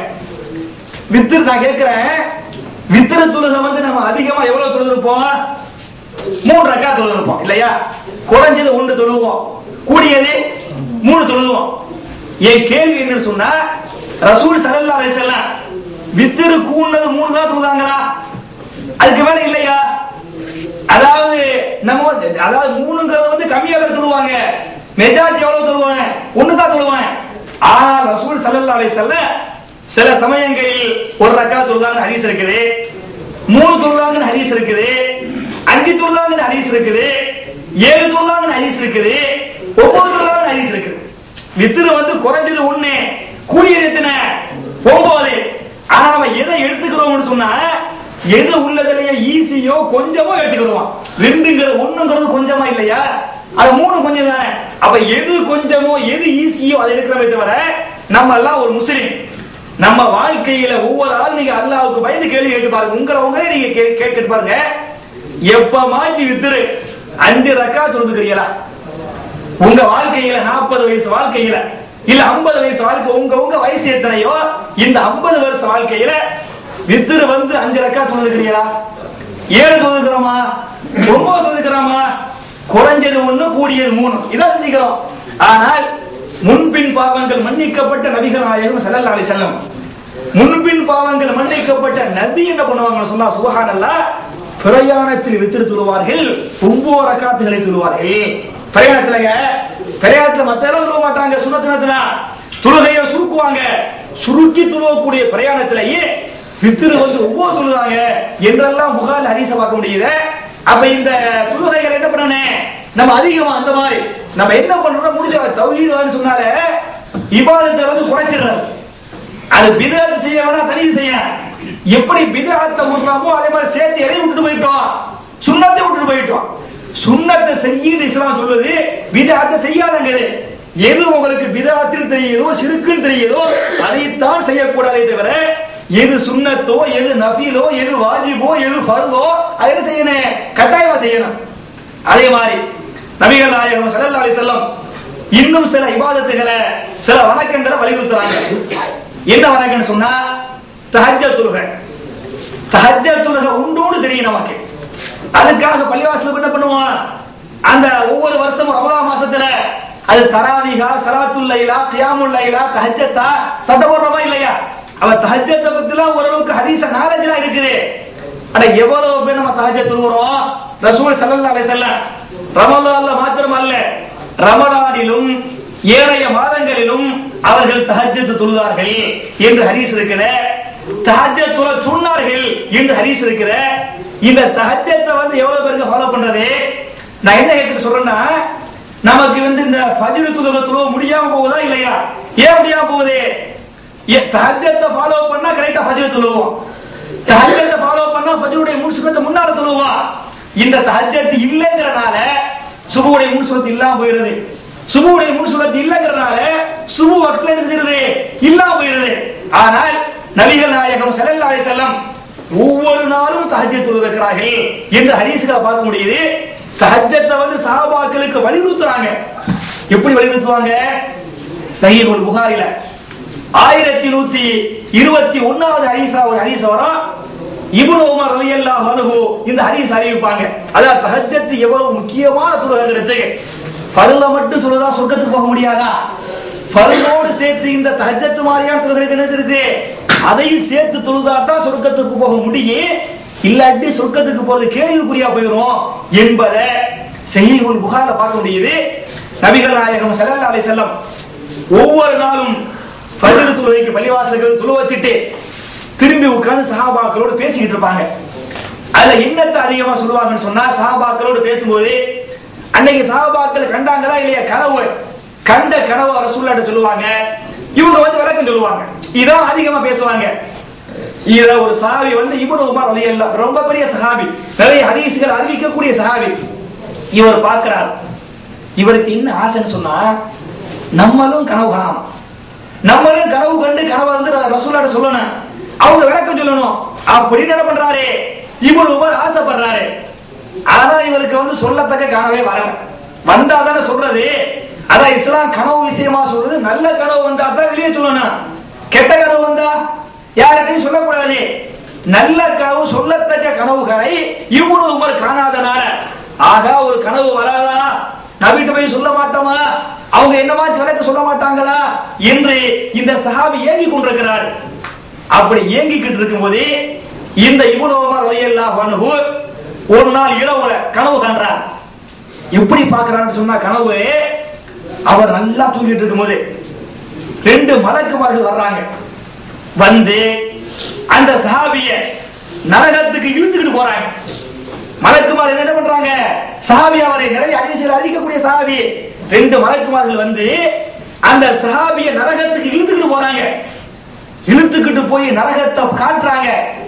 வித்ரு நான் கேட்கிறேன், வித்ரு தொழுகை வந்து நம்ம அதிகமா எவ்வளவு தொழுதிருப்போம்? மூணு ரக்காத் தொழுதிருப்போம் இல்லையா? குறைஞ்சது ஒன்று தொழுவோம், கூடியது மூணு தொழுவோம். என் கேள்வி என்னன்னு சொன்னா, ரசூல் ஸல்லல்லாஹு அலைஹி வஸல்லம் வித்ரு கூன்னது மூணு தான் தொழுதாங்களா? அதுக்கு மேல இல்லையா? அதாவது நம்ம அதாவது மூணுங்கிறது வந்து கம்மியா பேர் தொழுவாங்க, மெஜாரிட்டி எவ்வளவு தொழுவாங்க? ஒண்ணுதான் தொழுவாங்க. ஆனால் ரசூல் ஸல்லல்லாஹு அலைஹி வஸல்லம் சில சமயங்களில் ஒரு ரக்காத் தொழுதாங்க ஹதீஸ் இருக்குது, மூணு தொழுதாங்கன்னு ஹதீஸ் இருக்குது, அஞ்சு தொழுதாங்கன்னு ஹதீஸ் இருக்குது, ஏழு தொழுதாங்கன்னு ஹதீஸ் இருக்குது, ஒன்பது தொழுதாங்கன்னு ஹதீஸ் இருக்குது. வித்ரு வந்து குறைஞ்சது ஒண்ணு, கூடியது எத்தனை? ஒன்பது. ஆனா நம்ம எதை எடுத்துக்கிறோம்னு சொன்னா எது உள்ளதுலயே ஈஸியோ கொஞ்சமோ எடுத்துக்கிறோம். ரெண்டுங்கிறது ஒண்ணுங்கிறது கொஞ்சமா இல்லையா? அது மூணு கொஞ்சம் தானே. அப்ப எது கொஞ்சமோ எது ஈஸியோ அதை எடுக்கிறமே தவிர நம்ம எல்லாம் ஒரு முஸ்லிம். நம்ம வாழ்க்கையில ஒவ்வொரு ஆள் நீங்க அல்லாஹ்வுக்கு பயந்து கேள்வி கேட்டு பாருங்க. உங்களை உங்களே நீங்க கேட்டு பாருங்க, எப்ப மாற்றி வித்துரு அஞ்சு ரக்காத் தொழுதுக்கிறீங்களா? உங்க வாழ்க்கையில நாற்பது வயசு வாழ்க்கையில இல்ல ஐம்பது வயசு வாழ்க்கை, உங்க உங்க வயசு எத்தனையோ இந்த ஐம்பது வருஷ வாழ்க்கையில வித்துரு வந்து அஞ்சு ரக்காத் தொழுதுக்கிறீங்களா? ஏழு தொழுதுக்கிறோமா? ஒன்பது தொழுதுக்கிறோமா? குறைஞ்சது ஒண்ணு, கூடியது மூணு, இதான் செஞ்சுக்கிறோம். ஆனால் முன்பின் பாவங்கள் மன்னிக்கப்பட்ட நபிகள் நாயகம் ஸல்லல்லாஹு அலைஹி வஸல்லம், முன்பின் பாவங்கள் மன்னிக்கப்பட்ட நபி என்ன பண்ணுவாங்க சொன்னா சுப்ஹானல்லாஹ், பிரயாணத்தில் வித்திரு தொழுவார்கள், ஒன்பது ரக்காத்துகளை தொழுவார்கள். பிரயாணத்துலங்க பிரயாணத்துல மத்த நேரம் தொழுவ மாட்டாங்க, சுன்னத்துனா தொழுகையை சுருக்குவாங்க. சுருக்கி தொழுவக்கூடிய பிரயாணத்திலேயே வித்திரு வந்து ஒன்பது தொழுதாங்க என்றெல்லாம் புகார் ஹதீஸ பார்க்க முடியுது. அப்ப இந்த தொழுகைகள் என்ன பண்ணனே நம்ம அதிகமா அந்த மாதிரி நம்ம என்ன பண்றோம், முடிஞ்ச தௌஹீத் சொன்னாலே இபாதத்தை வந்து குறைச்சிடுறது. அது பிதஅத் செய்ய வேணா தனி செய்ய, எப்படி பிதஅத்தை விடுறாமோ அதே மாதிரி சேர்த்து எதை விட்டுட்டு போயிட்டோம், சுன்னத்தை விட்டுட்டு போயிட்டோம். சுன்னத்தை செய்யுது இஸ்லாம் சொல்லுது, பிதஅத்தை செய்யாதங்க. எது உங்களுக்கு பிதஅத்தில் தெரியுதோ ஷிர்க்குன்னு தெரியுதோ அதைத்தான் செய்யக்கூடாதே தவிர எது சுன்னத்தோ எது நஃபிலோ எது வாஜிபோ எது ஃபர்தோ அதை என்ன செய்யணும், கட்டாயமா செய்யணும். அதே மாதிரி நபிகள் நாயகம் ஸல்லல்லாஹு அலைஹி வஸல்லம் இன்னும் சில இபாதத்துகளை சில வணக்கங்களை வலியுறுத்துறாங்க. என்ன வணக்கம்னு சொன்னா தஹஜ்ஜத் தொழுகை. தஹஜ்ஜத் தொழுகை உண்டோடு தெரியும் நமக்கு. அதுக்காக பள்ளிவாசலுக்கு என்ன பண்ணுவான், அந்த ஒவ்வொரு வருஷமும் ரமலான் மாசத்துல அது தராவீஹா, ஸலாத்துல் லைலா, கியாமுல் லைலா, தஹஜ்ஜத்தா சத்தம் போடுறோமா இல்லையா? அவ தஹஜ்ஜத்தை பத்திலாம் ஓரளவுக்கு ஹதீஸ நாலேஜ்லாம் இருக்குது. அட எவ்வளவு பேர் நம்ம தஹஜ்ஜத் தொழுகிறோம். ரசூல் ஸல்லல்லாஹு அலைஹி வஸல்லம் ரமலான்ல மாத்திரம் அல்ல, ரமலானிலும் ஏனைய மாதங்களிலும் அவர்கள் தஹஜ்ஜத் தொழுதார்கள் என்று ஹதீஸ் இருக்குது. தஹஜ்ஜத் தொழ சொன்னார்கள் என்று ஹதீஸ் இருக்குது. இந்த தஹஜ்ஜத்தை வந்து எவ்வளவு பேருக்கு ஃபாலோ பண்றது? நான் என்ன கேட்க சொல்றேன்னா, நமக்கு வந்து இந்த ஃபஜ்ர் தொழுகை தொழுவ முடியாம போகுதா இல்லையா? ஏன் முடியாம போகுது? தஹஜ்ஜத்தை ஃபாலோ பண்ணா கரெக்ட்டா ஃபஜ்ர் தொழுவோம், தஹஜ்ஜத்தை ஃபாலோ பண்ணா ஃபஜ்ருடைய மூணு சுன்னத்தை முன்னால தொழுவோம். இந்த தஹஜ்ஜத் இல்லங்கறனால சுபஹுடைய மூணு சுன்னத் இல்லாம போயிடுது. சுபஹுடைய மூணு சுன்னத் இல்லங்கறனால சுபஹ் வக்த்ல என்ன செய்யுது, இல்லாம போயிடுது. ஆனால் நபிகள் நாயகம் ஸல்லல்லாஹு அலைஹி வஸல்லம் ஒவ்வொரு நாளும் தஹஜ்ஜத் தொழுகிறார்கள் என்று ஹதீஸ்களை பார்க்க முடியுது. தஹஜ்ஜத்தை வந்து சஹாபாக்களுக்கு வலியுறுத்துறாங்க. எப்படி வலியுறுத்துவாங்க? சஹீஹுல் புகாரில ஆயிரத்தி நூத்தி இருபத்தி ஒன்னாவது ஹதீஸா ஒரு ஹதீஸ் வரும். இப்னு உமர் ரலியல்லாஹு அன்ஹு இந்த ஹதீஸ் அறிவிப்பாங்க. அதாவது தஹஜ்ஜத் எவ்வளவு முக்கியமான தொழுகைங்கிறது. ஃபர்ல மட்டும் தொழுதா சொர்க்கத்துக்கு போக முடியாதா? ஃபர்லோடு சேர்த்து இந்த தஹஜ்ஜத் மாதிரியான தொழுகைக்கு என்ன இருக்கு, அதையும் சேர்த்து தொழுதா தான் சொர்க்கத்துக்கு போக முடியும். இல்லாட்டி சொர்க்கத்துக்கு போறது கேள்விக்குறியா போயிடும் என்பதை சஹீஹுல் புகாரில பார்க்க முடியுது. நபிகள் நாயகம் ஸல்லல்லாஹு அலைஹி வஸல்லம் ஒவ்வொரு நாளும் ஃபஜ்ர் தொழுகைக்கு பள்ளிவாசலுக்கு தொழு வச்சிட்டு திரும்பி உட்கார்ந்து சஹாபாக்களோடு பேசிக்கிட்டு இருப்பாங்க. அதுல என்னத்தை அதிகமா சொல்லுவாங்கன்னு சொன்னா, சஹாபாக்களோடு பேசும்போது அன்னைக்கு சஹாபாக்கள் கண்டாங்களா இல்லையா கனவு, கண்ட கனவு ரசூலுல்லாஹ் சொல்லுவாங்க, இவங்க வந்து விளக்கம் சொல்லுவாங்க. இதான் அதிகமா பேசுவாங்க. இத ஒரு சஹாபி வந்து இப்னு உமர் ரலியல்லாஹு ரொம்ப பெரிய சஹாபி, நிறைய ஹதீஸ்கள் அறிவிக்கக்கூடிய சஹாபி. இவர் பார்க்கிறார், இவருக்கு என்ன ஆசைன்னு சொன்னா நம்மளும் கனவு காணலாம், நம்மளும் கனவு கண்டு கனவு வந்து ரசூலுல்லாஹ் சொல்லணும், அவங்க விளக்கம் சொல்லணும் அப்படின்னு என்ன பண்றாரு, இப்னு உமர் ஆசைப்படுறாரு. ஆனா இவருக்கு வந்து சொல்லத்தக்க கனவே வரல. வந்தாதானே சொல்றது. அதான் இஸ்லாம் கனவு விஷயமா சொல்றது. நல்ல கனவு வந்தா தான் வெளியே சொல்லணும், கெட்ட கனவு வந்தா யார்கிட்டையும் சொல்லக்கூடாது. நல்ல கனவு சொல்லத்தக்க கனவுகளை இப்னு உமர் காணாதனால, ஆகா ஒரு கனவு வராதா, நபிட்ட போய் சொல்ல மாட்டோமா, அவங்க என்னமா விளக்க சொல்ல மாட்டாங்களா என்று இந்த சஹாபி ஏங்கி கொண்டிருக்கிறார். அப்படி ஏங்கிக்கிட்டு இருக்கும் போது இந்த இப்னு உமர் ரலியல்லாஹு அன்ஹு ஒரு நாள் இரவுல கனவு காண்றார். எப்படி பார்க்கறான்னு சொன்னா, கனவு அவர் நல்லா தூங்கிட்டு இருக்கும் போது ரெண்டு மலக்குமார்கள் வர்றாங்க. வந்து அந்த சஹாபிய நரகத்துக்கு இழுத்துக்கிட்டு போறாங்க. மலக்குமார்கள் என்ன பண்றாங்க? சஹாபி அவரை நிறைய ஹதீஸ்கள் அறிவிக்கக்கூடிய சஹாபி ரெண்டு மலக்குமார்கள் வந்து அந்த சஹாபிய நரகத்துக்கு இழுத்துக்கிட்டு போறாங்க. இழுத்துக்கிட்டு போய் நரகத்தை காட்டுறாங்க.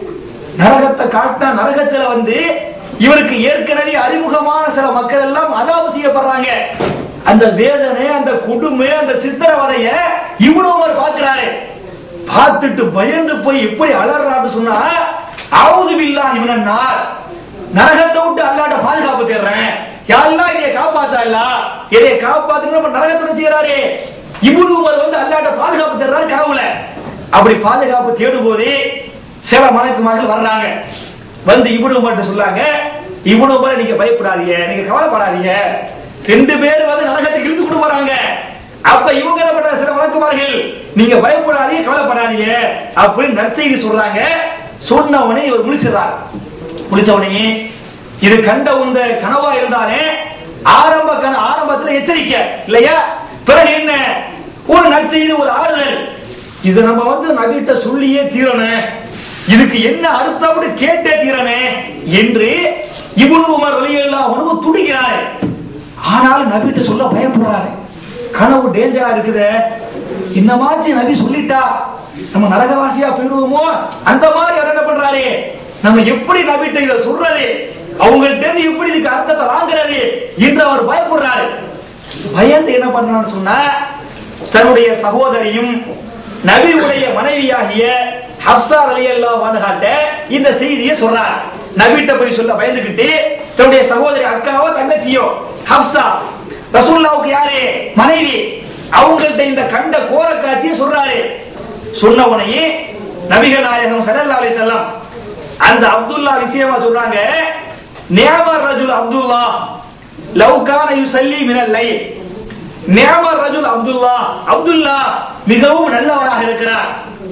நரகத்தை காட்டினா நரகத்துல வந்து இவருக்கு ஏற்கனவே அறிமுகமான சில மக்கள் எல்லாம் அதாபு செய்யப்படுறாங்க. அந்த வேதனை, அந்த கொடுமை, அந்த சித்திரவதைய இப்னு உமர் பார்க்கிறாரு. பார்த்துட்டு பயந்து போய் எப்படி அலறான்னு சொன்னா, அஊது பில்லாஹி மினன் நார், நரகத்தை விட்டு அல்லாஹ்ட்ட பாதுகாப்பு தேடுறேன், யா அல்லாஹ் இதை காப்பாத்தா, அல்லாஹ் இதை காப்பாத்துன்னு நரகத்தை செய்யறாரு. இப்னு உமர் வந்து அல்லாஹ்ட்ட பாதுகாப்பு தேடுறாரு கனவுல. அப்படி பாதுகாப்பு தேடும் போது சில மலக்குமார்கள் வர்றாங்க. வந்து இப்னு உமர்ட்ட சொல்லாங்க, இப்னு உமர் நீங்க பயப்படாதீங்க, நீங்க கவலைப்படாதீங்க, ரெண்டு பேர் வந்து நரகத்துக்கு இழுத்து கொண்டு போறாங்க. அப்ப இவங்க என்ன பண்ற, சில மலக்குமார்கள் நீங்க பயப்படாதீங்க, கவலைப்படாதீங்க அப்படின்னு நற்செய்தி சொல்றாங்க. சொன்ன உடனே இவர் முழிச்சிடறார். முழிச்ச உடனே இது கண்ட உந்த கனவா இருந்தாலே ஆரம்ப கன ஆரம்பத்துல எச்சரிக்கை இல்லையா, பிறகு என்ன ஒரு நற்செய்தி, ஒரு ஆறுதல். இது நம்ம வந்து நபிட்ட சொல்லியே தீரணும், இதுக்கு என்ன அர்த்தம் அப்படி கேட்டே தீரணும் என்று இப்னு உமர் ரலியல்லாஹு அன்ஹு துடிக்கிறார். ஆனால் நபிட்ட சொல்ல பயப்படுறாரு. கனவு டேஞ்சரா இருக்குது, இந்த மாதிரி நபி சொல்லிட்டா நம்ம நரகவாசியா போயிருவோமோ, அந்த மாதிரி அவர் என்ன பண்றாரு, நம்ம எப்படி நபிட்ட இதை சொல்றது, அவங்கள்ட்ட எப்படி இதுக்கு அர்த்தத்தை வாங்குறது என்று அவர் பயப்படுறாரு. பயந்து என்ன பண்றான்னு சொன்னா, தன்னுடைய சகோதரியும் நபியுடைய மனைவியாகிய ஹப்ஸா ரலியல்லாஹு அன்ஹாட்ட இந்த செய்தியை சொல்றார். நபிட்ட போய் சொல்ல பயந்துகிட்டு தன்னுடைய சகோதரி அக்காவோ தங்கச்சியோ ஹப்ஸா ரசூலுல்லாஹ்வுக்கு யாரு மனைவி, அவங்கள்ட்ட இந்த கண்ட கோர காட்சியை சொல்றாரு. சொன்ன உடனே நபிகள் நாயகம் ஸல்லல்லாஹு அலைஹி வஸல்லம் அந்த அப்துல்லா விஷயமா சொல்றாங்க, நிஅமர் ரஜுல் அப்துல்லா லவ் கான யுஸல்லி மினல் லைல், நிஅமர் ரஜுல் அப்துல்லா, அப்துல்லா மிகவும் நல்லவராக இருக்கிறார்.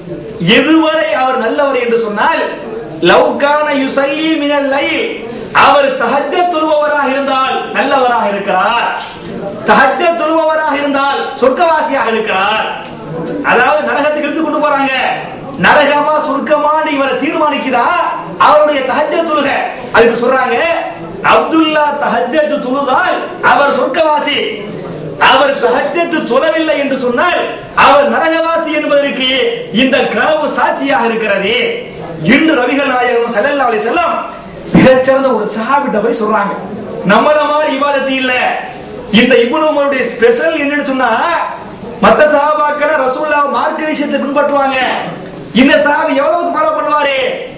எதுவரை அவர் நல்லவர் என்று சொன்னால், லவ் கான யுஸல்லி மினல் லைல், அவர் தஹஜ்ஜத் தொழுபவராக இருந்தால் நல்லவராக இருக்கிறார், தஹஜ்ஜத் தொழுபவராக இருந்தால் சொர்க்கவாசியாக இருக்கிறார். அதாவது நரகத்துக்கு இழுத்து கொண்டு போறாங்க, நரகமா சொர்க்கமான்னு இவரை தீர்மானிக்குதா அவருடைய தஹஜ்ஜத் தொழுகை. அதுக்கு சொல்றாங்க, அப்துல்லா தஹஜ்ஜத் தொழுதால் அவர் சொர்க்கவாசி, அவர் தஹஜ்ஜத் தொழவில்லை என்று சொன்னால் அவர் நரகவாசி என்பதற்கு இந்த கனவு சாட்சியாக இருக்கிறது என்று நபிகள் நாயகம் ஸல்லல்லாஹு அலைஹி வஸல்லம் மிகச்சிறந்த ஒரு சஹாபிட்ட போய் சொல்றாங்க. நம்மள மாதிரி இபாதத்து இல்ல. இந்த இப்னு உமருடைய ஸ்பெஷல் என்னன்னு சொன்னா, மத்த சஹாபாக்கள் ரசூலுல்லாஹ் மார்க்க விஷயத்தை பின்பற்றுவாங்க, இந்த சஹாபி எவ்வளவுக்கு ஃபாலோ பண்ணுவாரு,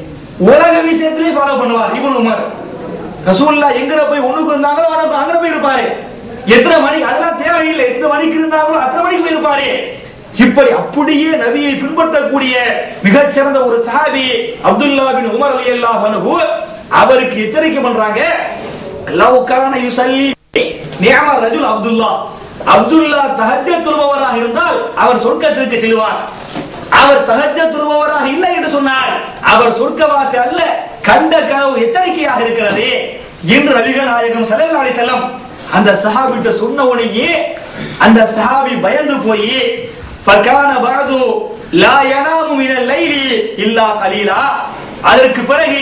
உலக விஷயத்திலே ஃபாலோ பண்ணுவார். இப்னு உமர் ரசூலுல்லாஹ் எங்கற போய் ஒண்ணுக்கு இருந்தாங்களோ அவனுக்கு அங்க போய் இருப்பாரு, எத்தனை மணி அதெல்லாம் தேவையில்லை, எத்தனை மணிக்கு இருந்தாங்களோ அத்தனை மணிக்கு போய் இருப்பாரு. இப்படி அப்படியே நபியை பின்பற்றக்கூடிய மிகச்சிறந்த ஒரு சஹாபி அப்துல்லா பின் உமர் ரலியல்லாஹு அன்ஹு அவருக்கு எச்சரிக்கை பண்றாங்க, லவ் கான யுஸல்லி நிஅமர் ரஜுல் அப்துல்லா, அப்துல்லா தஹஜ்ஜத் தொழுபவராக இருந்தால் அவர் சொர்க்கத்திற்கு செல்வார், அவர் தஹஜ்ஜத் தொழுபவராக இல்லை என்று சொன்னார் அவர் சொர்க்கவாசி அல்ல, கண்ட கனவு எச்சரிக்கையாக இருக்கிறது என்று நபிகள் நாயகம் ஸல்லல்லாஹு அலைஹி வஸல்லம் அந்த சஹாபிட்ட சொன்ன உடனே அந்த சஹாபி பயந்து போய், ஃபகான பஅது லா யனாமு மினல் லைலி இல்லா கலீலா, அதற்கு பிறகு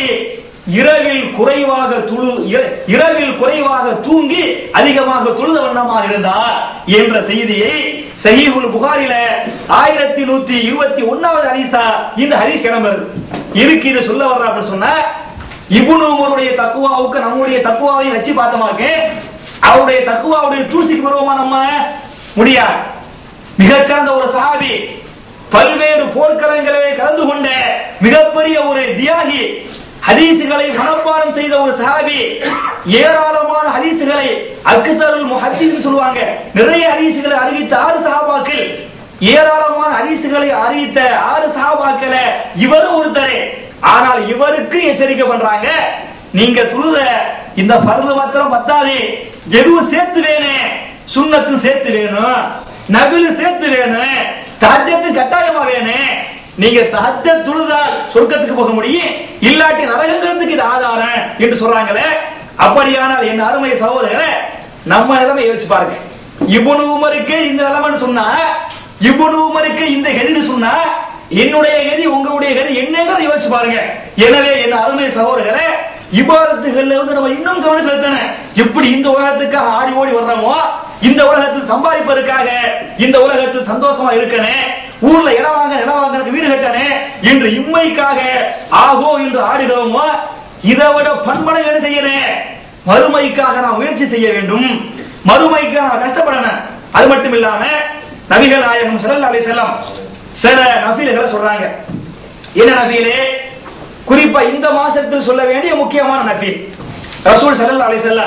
இரவில் குறைவாக துளு இரவில் குறைவாக தூங்கி அதிகமாக தொழுத வண்ணமாக இருந்தார் என்ற செய்தியை சஹீஹுல் புகாரில ஆயிரத்தி நூத்தி இருபத்தி ஒன்னாவது ஹதீஸா இந்த ஹதீஸ் இடம்பெறுது. இருக்கு இது சொல்ல வர்ற அப்படின்னு சொன்னா, இப்னு உமருடைய தக்வாவுக்கு நம்முடைய தக்வாவையும் வச்சு பார்த்தோமாக்கு அவருடைய தக்வாவுடைய தூசிக்கு வருவோமா நம்ம முடியாது. மிகச்சிறந்த ஒரு சஹாபி, பல்வேறு போர்க்களங்களிலே கலந்து கொண்ட மிகப்பெரிய ஒரு தியாகி, ஹதீசுகளை மனப்பாடம் செய்த ஒரு சஹாபி, ஏராளமான ஹதீசுகளை அக்தருல் முஹத்திஸின் சொல்வாங்க, நிறைய ஹதீசுகளை அறிவித்த ஆறு சஹாபாக்கள், ஏராளமான ஹதீசுகளை அறிவித்த ஆறு சஹாபாக்கள இவரும் ஒருத்தரே. ஆனால் இவருக்கு எச்சரிக்கை பண்றாங்க, நீங்க தொழுத இந்த ஃபர்து மாத்திரம் பத்தாது, எதுவும் சேர்த்து வேணும், சுன்னத்து சேர்த்து வேணும், நபிலு சேர்த்து வேணும், தஹஜ்ஜத் கட்டாயமா வேணும். நீங்க தஹஜ்ஜத் தொழுதால் சொர்க்கத்துக்கு போக முடியும், இல்லாட்டி நரகங்கிறதுக்கு இது ஆதாரம் என்று சொல்றாங்களே. அப்படியானால் என் அருமை சகோதரரே, நம்ம நிலைமை யோசிச்சு பாருங்க. இப்னு உமருக்கு இந்த நிலைமைன்னு சொன்னா, இப்னு உமருக்கு இந்த கதின்னு சொன்னா, என்னுடைய கதி உங்களுடைய கதி என்னங்கிறத யோசிச்சு பாருங்க. எனவே என்ன அருமை சகோதரர்களே, இபாதத்துகள்ல வந்து நம்ம இன்னும் கவனம் செலுத்தணும். எப்படி இந்த உலகத்துக்காக ஆடி ஓடி வர்றோமோ, இந்த உலகத்தில் சம்பாதிப்பதற்காக, இந்த உலகத்தில் சந்தோஷமா இருக்கனே, ஊர்ல இடம் வாங்க நிலம் வாங்க வீடு கட்டனே என்று இம்மைக்காக ஆகோ என்று ஆடுகிறோமோ, இதை விட பண்பனை என்ன செய்யறேன், மறுமைக்காக நான் முயற்சி செய்ய வேண்டும், மறுமைக்காக நான் கஷ்டப்படணும். அது மட்டும் இல்லாம நபிகள் நாயகம் ஸல்லல்லாஹு அலைஹி வஸல்லம் சில நஃபில்களை சொல்றாங்க. என்ன நஃபிலே? குறிப்பா இந்த மாசத்தில் சொல்ல வேண்டிய முக்கியமான நஃபில். ரசூல் ஸல்லல்லாஹு அலைஹி வஸல்லம்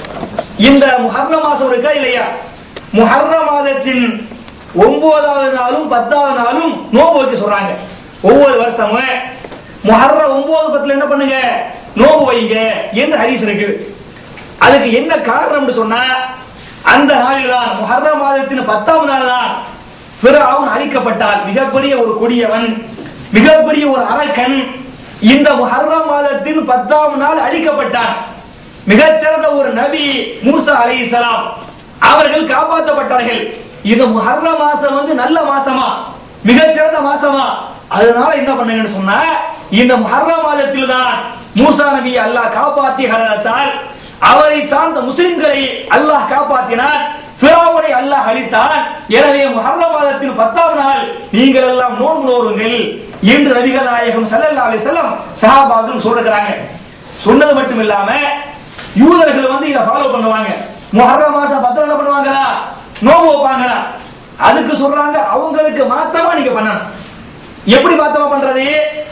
இந்த முஹர்ரம் மாசம் இருக்கா இல்லையா, முஹர்ரம் மாதத்தின் ஒன்பதாவது நாளும் பத்தாவது நாளும் நோன்பு வைக்க சொல்றாங்க. ஒவ்வொரு வருஷமும் முஹர்ரம் ஒன்பது பத்துல என்ன பண்ணுங்க, நோன்பு வைங்க என்று ஹதீஸ் இருக்கு. அதுக்கு என்ன காரணம்னு சொன்னா, அந்த நாளில் தான் முஹர்ரம் மாதத்தின் பத்தாம் நாள் தான் ஃபிரௌன் அழிக்கப்பட்டார். மிகப்பெரிய ஒரு கொடியவன், மிகப்பெரிய ஒரு அரக்கன் இந்த முஹர்ரம் மாதத்தின் பத்தாம் நாள் அழிக்கப்பட்டார். மிகச்சிறந்த ஒரு நபி மூசா அலைஹிஸ்ஸலாம் அவர்கள் காப்பாற்றப்பட்டார்கள். இந்த முஹர்ரம் மாசம் வந்து நல்ல மாசமா, மிகச்சிறந்த மாசமா, அதனால என்ன பண்ணுங்கன்னு சொன்னா, இந்த முஹர்ரம் மாதத்தில் தான் மூசா நபி அல்லாஹ் காப்பாற்றிய காரணத்தால் அவரை சார்ந்த முஸ்லிம்களை அல்லாஹ் காப்பாற்றினார், ஃபிரௌனை அல்லாஹ் அழித்தான். எனவே முஹர்ரம் மாதத்தின் பத்தாம் நாள் நீங்கள் எல்லாம் நோன்பு நோருங்கள் என்று நபிகள் நாயகம் ஸல்லல்லாஹு அலைஹி வஸல்லம் சஹாபாக்கள் சொல்றாங்க. சொன்னது மட்டும் இல்லாம யூதர்கள் வந்து இத ஃபாலோ பண்ணுவாங்க. முஹர்ரம் மாசம் பத்து என்ன பண்ணுவாங்களா, நோன்பு வைப்பாங்களா. அதுக்கு சொல்றாங்க அவங்களுக்கு மாத்தமா நீங்க பண்ணணும். எப்படி மாத்தமா பண்றது?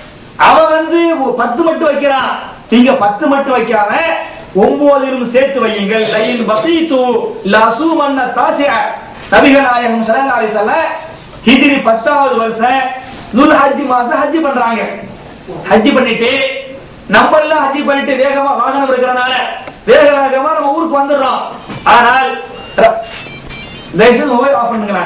அவன் வந்து பத்து மட்டும் வைக்கிறான், நீங்க பத்து மட்டும் வைக்காம ஒன்பதிலும் சேர்த்து வையுங்கள். லைன் பகீது லசுமன்ன தாசிஅ. நபிகள் நாயகம் ஸல்லல்லாஹு அலைஹி வஸல்லம் ஹிஜ்ரி பத்தாவது வருஷம் துல் ஹஜ் மாசம் ஹஜ் பண்றாங்க. ஹஜ் பண்ணிட்டு நம்ம எல்லாம் ஹஜ் பண்ணிட்டு வேகமா வாகனம் இருக்கிறனால வேக வேகமா நம்ம ஊருக்கு வந்துடுறோம். ஆனால் தயவுசெய்து மொபைல் ஆஃப் பண்ணுங்க.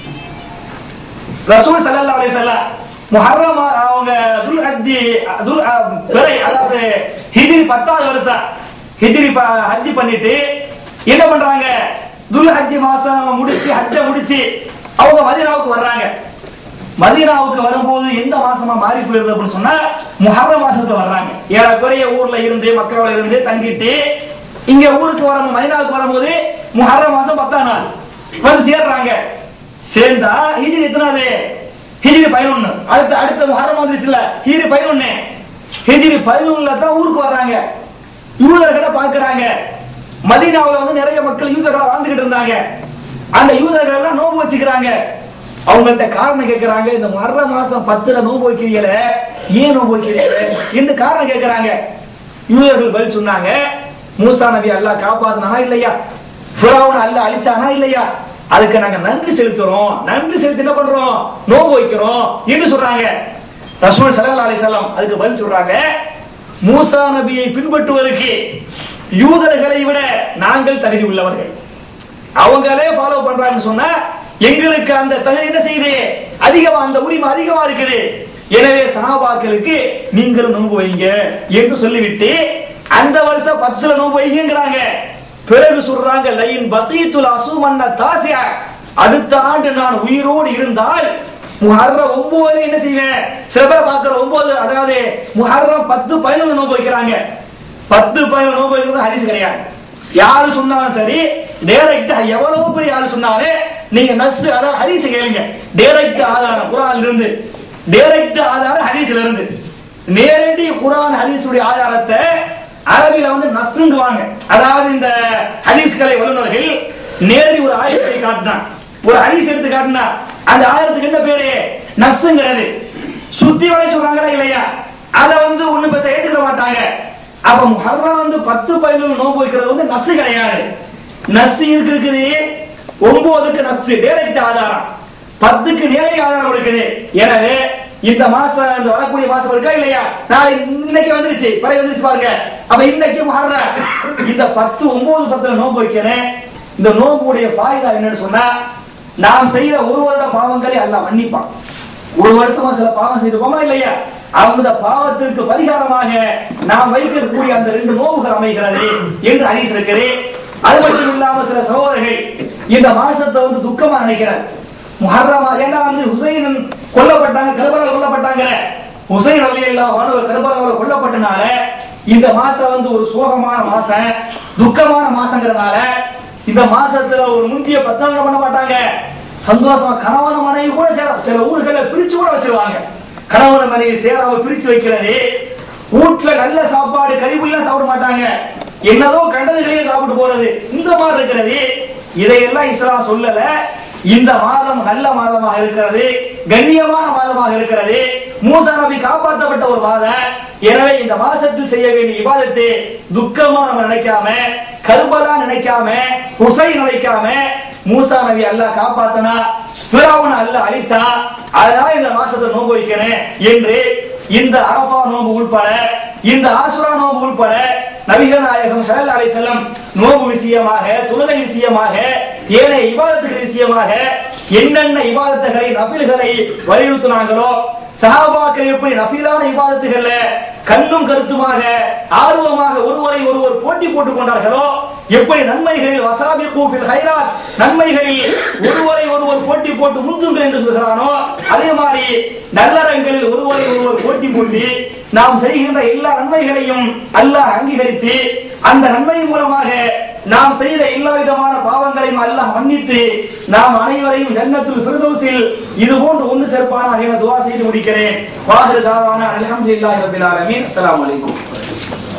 ரசூல் ஸல்லல்லாஹு அலைஹி வஸல்லம் முஹர்ரம் அவங்க துல் ஹஜ் துல் பிறை அதாவது ஹிஜ்ரி பத்தாவது வருஷம் ஹிஜ்ரி ஹஜ் பண்ணிட்டு என்ன பண்றாங்க, துல் ஹஜ் மாசம் முடிச்சு ஹஜ்ஜ முடிச்சு அவங்க மதீனாவுக்கு வர்றாங்க. மதீனாவுக்கு வரும்போது எந்த மாசமா மாறி போயிருது அப்படின்னு சொன்னா முஹர்ரம் மாசத்துல வர்றாங்க. ஏறக்குறைய ஊர்ல இருந்து மக்களோட இருந்து தங்கிட்டு இங்க ஊருக்கு வர மதீனாவுக்கு வரும்போது முஹர்ரம் மாசம் பத்தாம் நாள் வந்து சேர்றாங்க. சேர்ந்தா ஹிஜ்ரி எத்தனாவது, ஹிஜ்ரி பதினொன்னு. அடுத்த அடுத்த முஹர்ரம் வந்துச்சுல ஹிஜ்ரி பதினொன்னு. ஹிஜ்ரி பதினொன்னுல தான் ஊருக்கு வர்றாங்க. யூதர்களை பார்க்கிறாங்க. மதீனாவுல வந்து நிறைய மக்கள் யூதர்களா வாழ்ந்துகிட்டு இருந்தாங்க. அந்த யூதர்கள் எல்லாம் நோன்பு வச்சுக்கிறாங்க. அவங்கள்ட்ட காரணம் கேட்கிறாங்க, இந்த முஹர்ரம் மாசம் பத்துல நோன்பு வைக்கிறீங்களே, ஏன் நோன்பு வைக்கிறீங்களே என்று காரணம் கேட்கிறாங்க. யூதர்கள் பதில் சொன்னாங்க, மூசா நபி அல்லாஹ் காப்பாத்தினானா இல்லையா, ஃபிரௌன் அல்லாஹ் அழிச்சானா இல்லையா, அதுக்கு நாங்க நன்றி செலுத்துறோம், நன்றி செலுத்தி என்ன பண்றோம், நோன்பு வைக்கிறோம் என்று சொல்றாங்க. ரசூல் ஸல்லல்லாஹு அலைஹி வஸல்லம் அதுக்கு பதில் சொல்றாங்க, மூசா நபியை பின்பற்றுவதற்கு யூதர்களை விட நாங்கள் தகுதி உள்ளவர்கள். அவங்களே ஃபாலோ பண்றாங்கன்னு சொன்னா எங்களுக்கு அந்த தகுதி என்ன செய்யுது, அதிகமா, அந்த உரிமை அதிகமா இருக்குது. எனவே சஹாபாக்களுக்கு நீங்களும் நோன்பு வைங்க என்று சொல்லிவிட்டு அந்த வருஷம் பத்துல நோன்பு வைங்கிறாங்க. பிறகு சொல்றாங்க, லைன் பகீதுல் அசுமன்ன தாசிஅ. அடுத்த ஆண்டு நான் உயிரோடு இருந்தால் முஹர்ரம் ஒன்பது என்ன செய்வேன், சில பேர் பார்க்கிற ஒன்பது, அதாவது முஹர்ரம் பத்து பதினொன்று நோன்பு வைக்கிறாங்க. பத்து பதினொன்று நோன்பு வைக்கிறது ஹதீஸ் கிடையாது. யாரு சொன்னாலும் சரி, டைரக்டா எவ்வளவு பெரிய யாரு சொன்னாலும் நீங்க நஸ் அதாவது ஹதீஸ் கேளுங்க. டைரக்ட் ஆதாரம் குர்ஆன்ல இருந்து, டைரக்ட் ஆதாரம் ஹதீஸ்ல இருந்து. நேரடி குர்ஆன் ஹதீஸுடைய ஆதாரத்தை அரபில வந்து நஸ்ங்குவாங்க. அதாவது இந்த ஹதீஸ்களை வல்லுநர்கள் நேரடி ஒரு ஆயத்தை காட்டினா, ஒரு ஹதீஸ் எடுத்து காட்டினா அந்த ஆயத்துக்கு என்ன பேரு, நஸ்ங்கிறது. சுத்தி வளை சொல்றாங்களா இல்லையா, அத வந்து ஒண்ணு பேச ஏத்துக்க மாட்டாங்க. அப்ப முஹர்ரம் வந்து பத்து பதினொன்று நோன்பு வைக்கிறது வந்து நஸ் கிடையாது. நஸ் இருக்கு இருக்குது ஒன்பதுக்கு நஸ் டைரக்ட் ஆதாரம், பத்துக்கு நேரடி ஆதாரம் இருக்குது. எனவே இந்த மாசம், இந்த வரக்கூடிய மாசம் இருக்கா இல்லையா, நாளை இன்னைக்கு வந்துருச்சு, பறை வந்துருச்சு பாருங்க. அப்ப இன்னைக்கு முஹர்ரம் இந்த பத்து ஒன்பது பத்துல நோன்பு வைக்கிறேன். இந்த நோன்புடைய ஃபாயிதா என்னன்னு சொன்னா, நாம் செய்த ஒரு வருட பாவங்களை அல்லாஹ் மன்னிப்பான். ஒரு வருஷமா சில பாவம் செய்திருப்போமா இல்லையா, அந்த பாவத்திற்கு பரிகாரமாக நாம் வைக்கக்கூடிய அந்த ரெண்டு நோவுகள் அமைகிறது என்று ஹதீஸ் இருக்கிறது. அது மட்டும் இல்லாம சில சகோதரர்கள் இந்த மாசத்தை வந்து துக்கமா நினைக்கிறார். முஹர்ரமா ஏன்னா வந்து ஹுசைன் கொல்லப்பட்டாங்க, கர்பலாவில் கொல்லப்பட்டாங்க. ஹுசைன் ரலியல்லாஹு அன்ஹு கர்பலாவில் கொல்லப்பட்டனால இந்த மாசம் வந்து ஒரு சோகமான மாசம், துக்கமான மாசங்கிறதுனால இந்த மாசத்துல ஒரு முந்திய பத்தவங்க பண்ண மாட்டாங்க. சந்தோஷமா கணவன மனைவி கூட சேர சில ஊர்களை பிரிச்சு கூட வச்சிருவாங்க. கணவன மனைவி சேராம பிரிச்சு வைக்கிறது. வீட்டுல நல்ல சாப்பாடு கறிபுல்லாம் சாப்பிட மாட்டாங்க, என்னதோ கண்டதுகளையே சாப்பிட்டு போறது, இந்த மாதிரி இருக்கிறது. இதையெல்லாம் இஸ்லாம் சொல்லல. இந்த மாதம் நல்ல மாதமாக இருக்கிறது, கண்ணியமான மாதமாக இருக்கிறது. மூசா நபி காப்பாற்றப்பட்ட ஒரு மாதம். எனவே இந்த மாசத்தில் செய்ய வேண்டிய இபாதத்து துக்கமா நம்ம நினைக்காம, கர்பலா நினைக்காம, ஹுசைன் நினைக்காம, மூசா நபி அல்லாஹ் காப்பாத்தனா, ஃபிரௌன் அல்லாஹ் அழிச்சா, அதனால இந்த மாசத்தை நோன்பு வைக்கிறேன் என்று இந்த அரஃபா நோன்பு உள்பட, இந்த ஆசுரா நோன்பு உள்பட நபிகள் நாயகம் ஸல்லல்லாஹு அலைஹி வஸல்லம் நோன்பு விஷயமாக, தொழுகை விஷயமாக, ஏனைய இபாதத்துகள் விஷயமாக என்னென்ன இபாதத்துகளை நஃபில்களை வலியுறுத்தினாங்களோ, சஹாபாக்கள் எப்படி நஃபிலான இபாதத்துகள்ல கண்ணும் கருத்துமாக ஆர்வமாக ஒருவரை ஒருவர் போட்டி போட்டுக் கொண்டார்களோ, எப்படி நன்மைகளில் வசாபிகு ஃபில் ஹைராத் நன்மைகளில் ஒருவரை ஒருவர் போட்டி போட்டு முந்துங்கள் என்று சொல்கிறானோ, அதே மாதிரி நல்லறங்களில் ஒருவரை ஒருவர் போட்டி போட்டு நாம் செய்கின்ற எல்லா நன்மைகளையும் அல்லாஹ் அங்கீகரித்து அந்த நன்மை மூலமாக நாம் செய்த எல்லா விதமான பாவங்களையும் அல்லாஹ் மன்னித்து நாம் அனைவரையும் ஜன்னத்துல் ஃபிர்தௌஸில் இது போன்று ஒன்று சேர்ப்பானாக என துஆ செய்து முடிக்கிறேன். வாஹிரு தாவானா அல்ஹம்துலில்லாஹி ரப்பில் ஆலமீன். அஸ்ஸலாமு அலைக்கும்.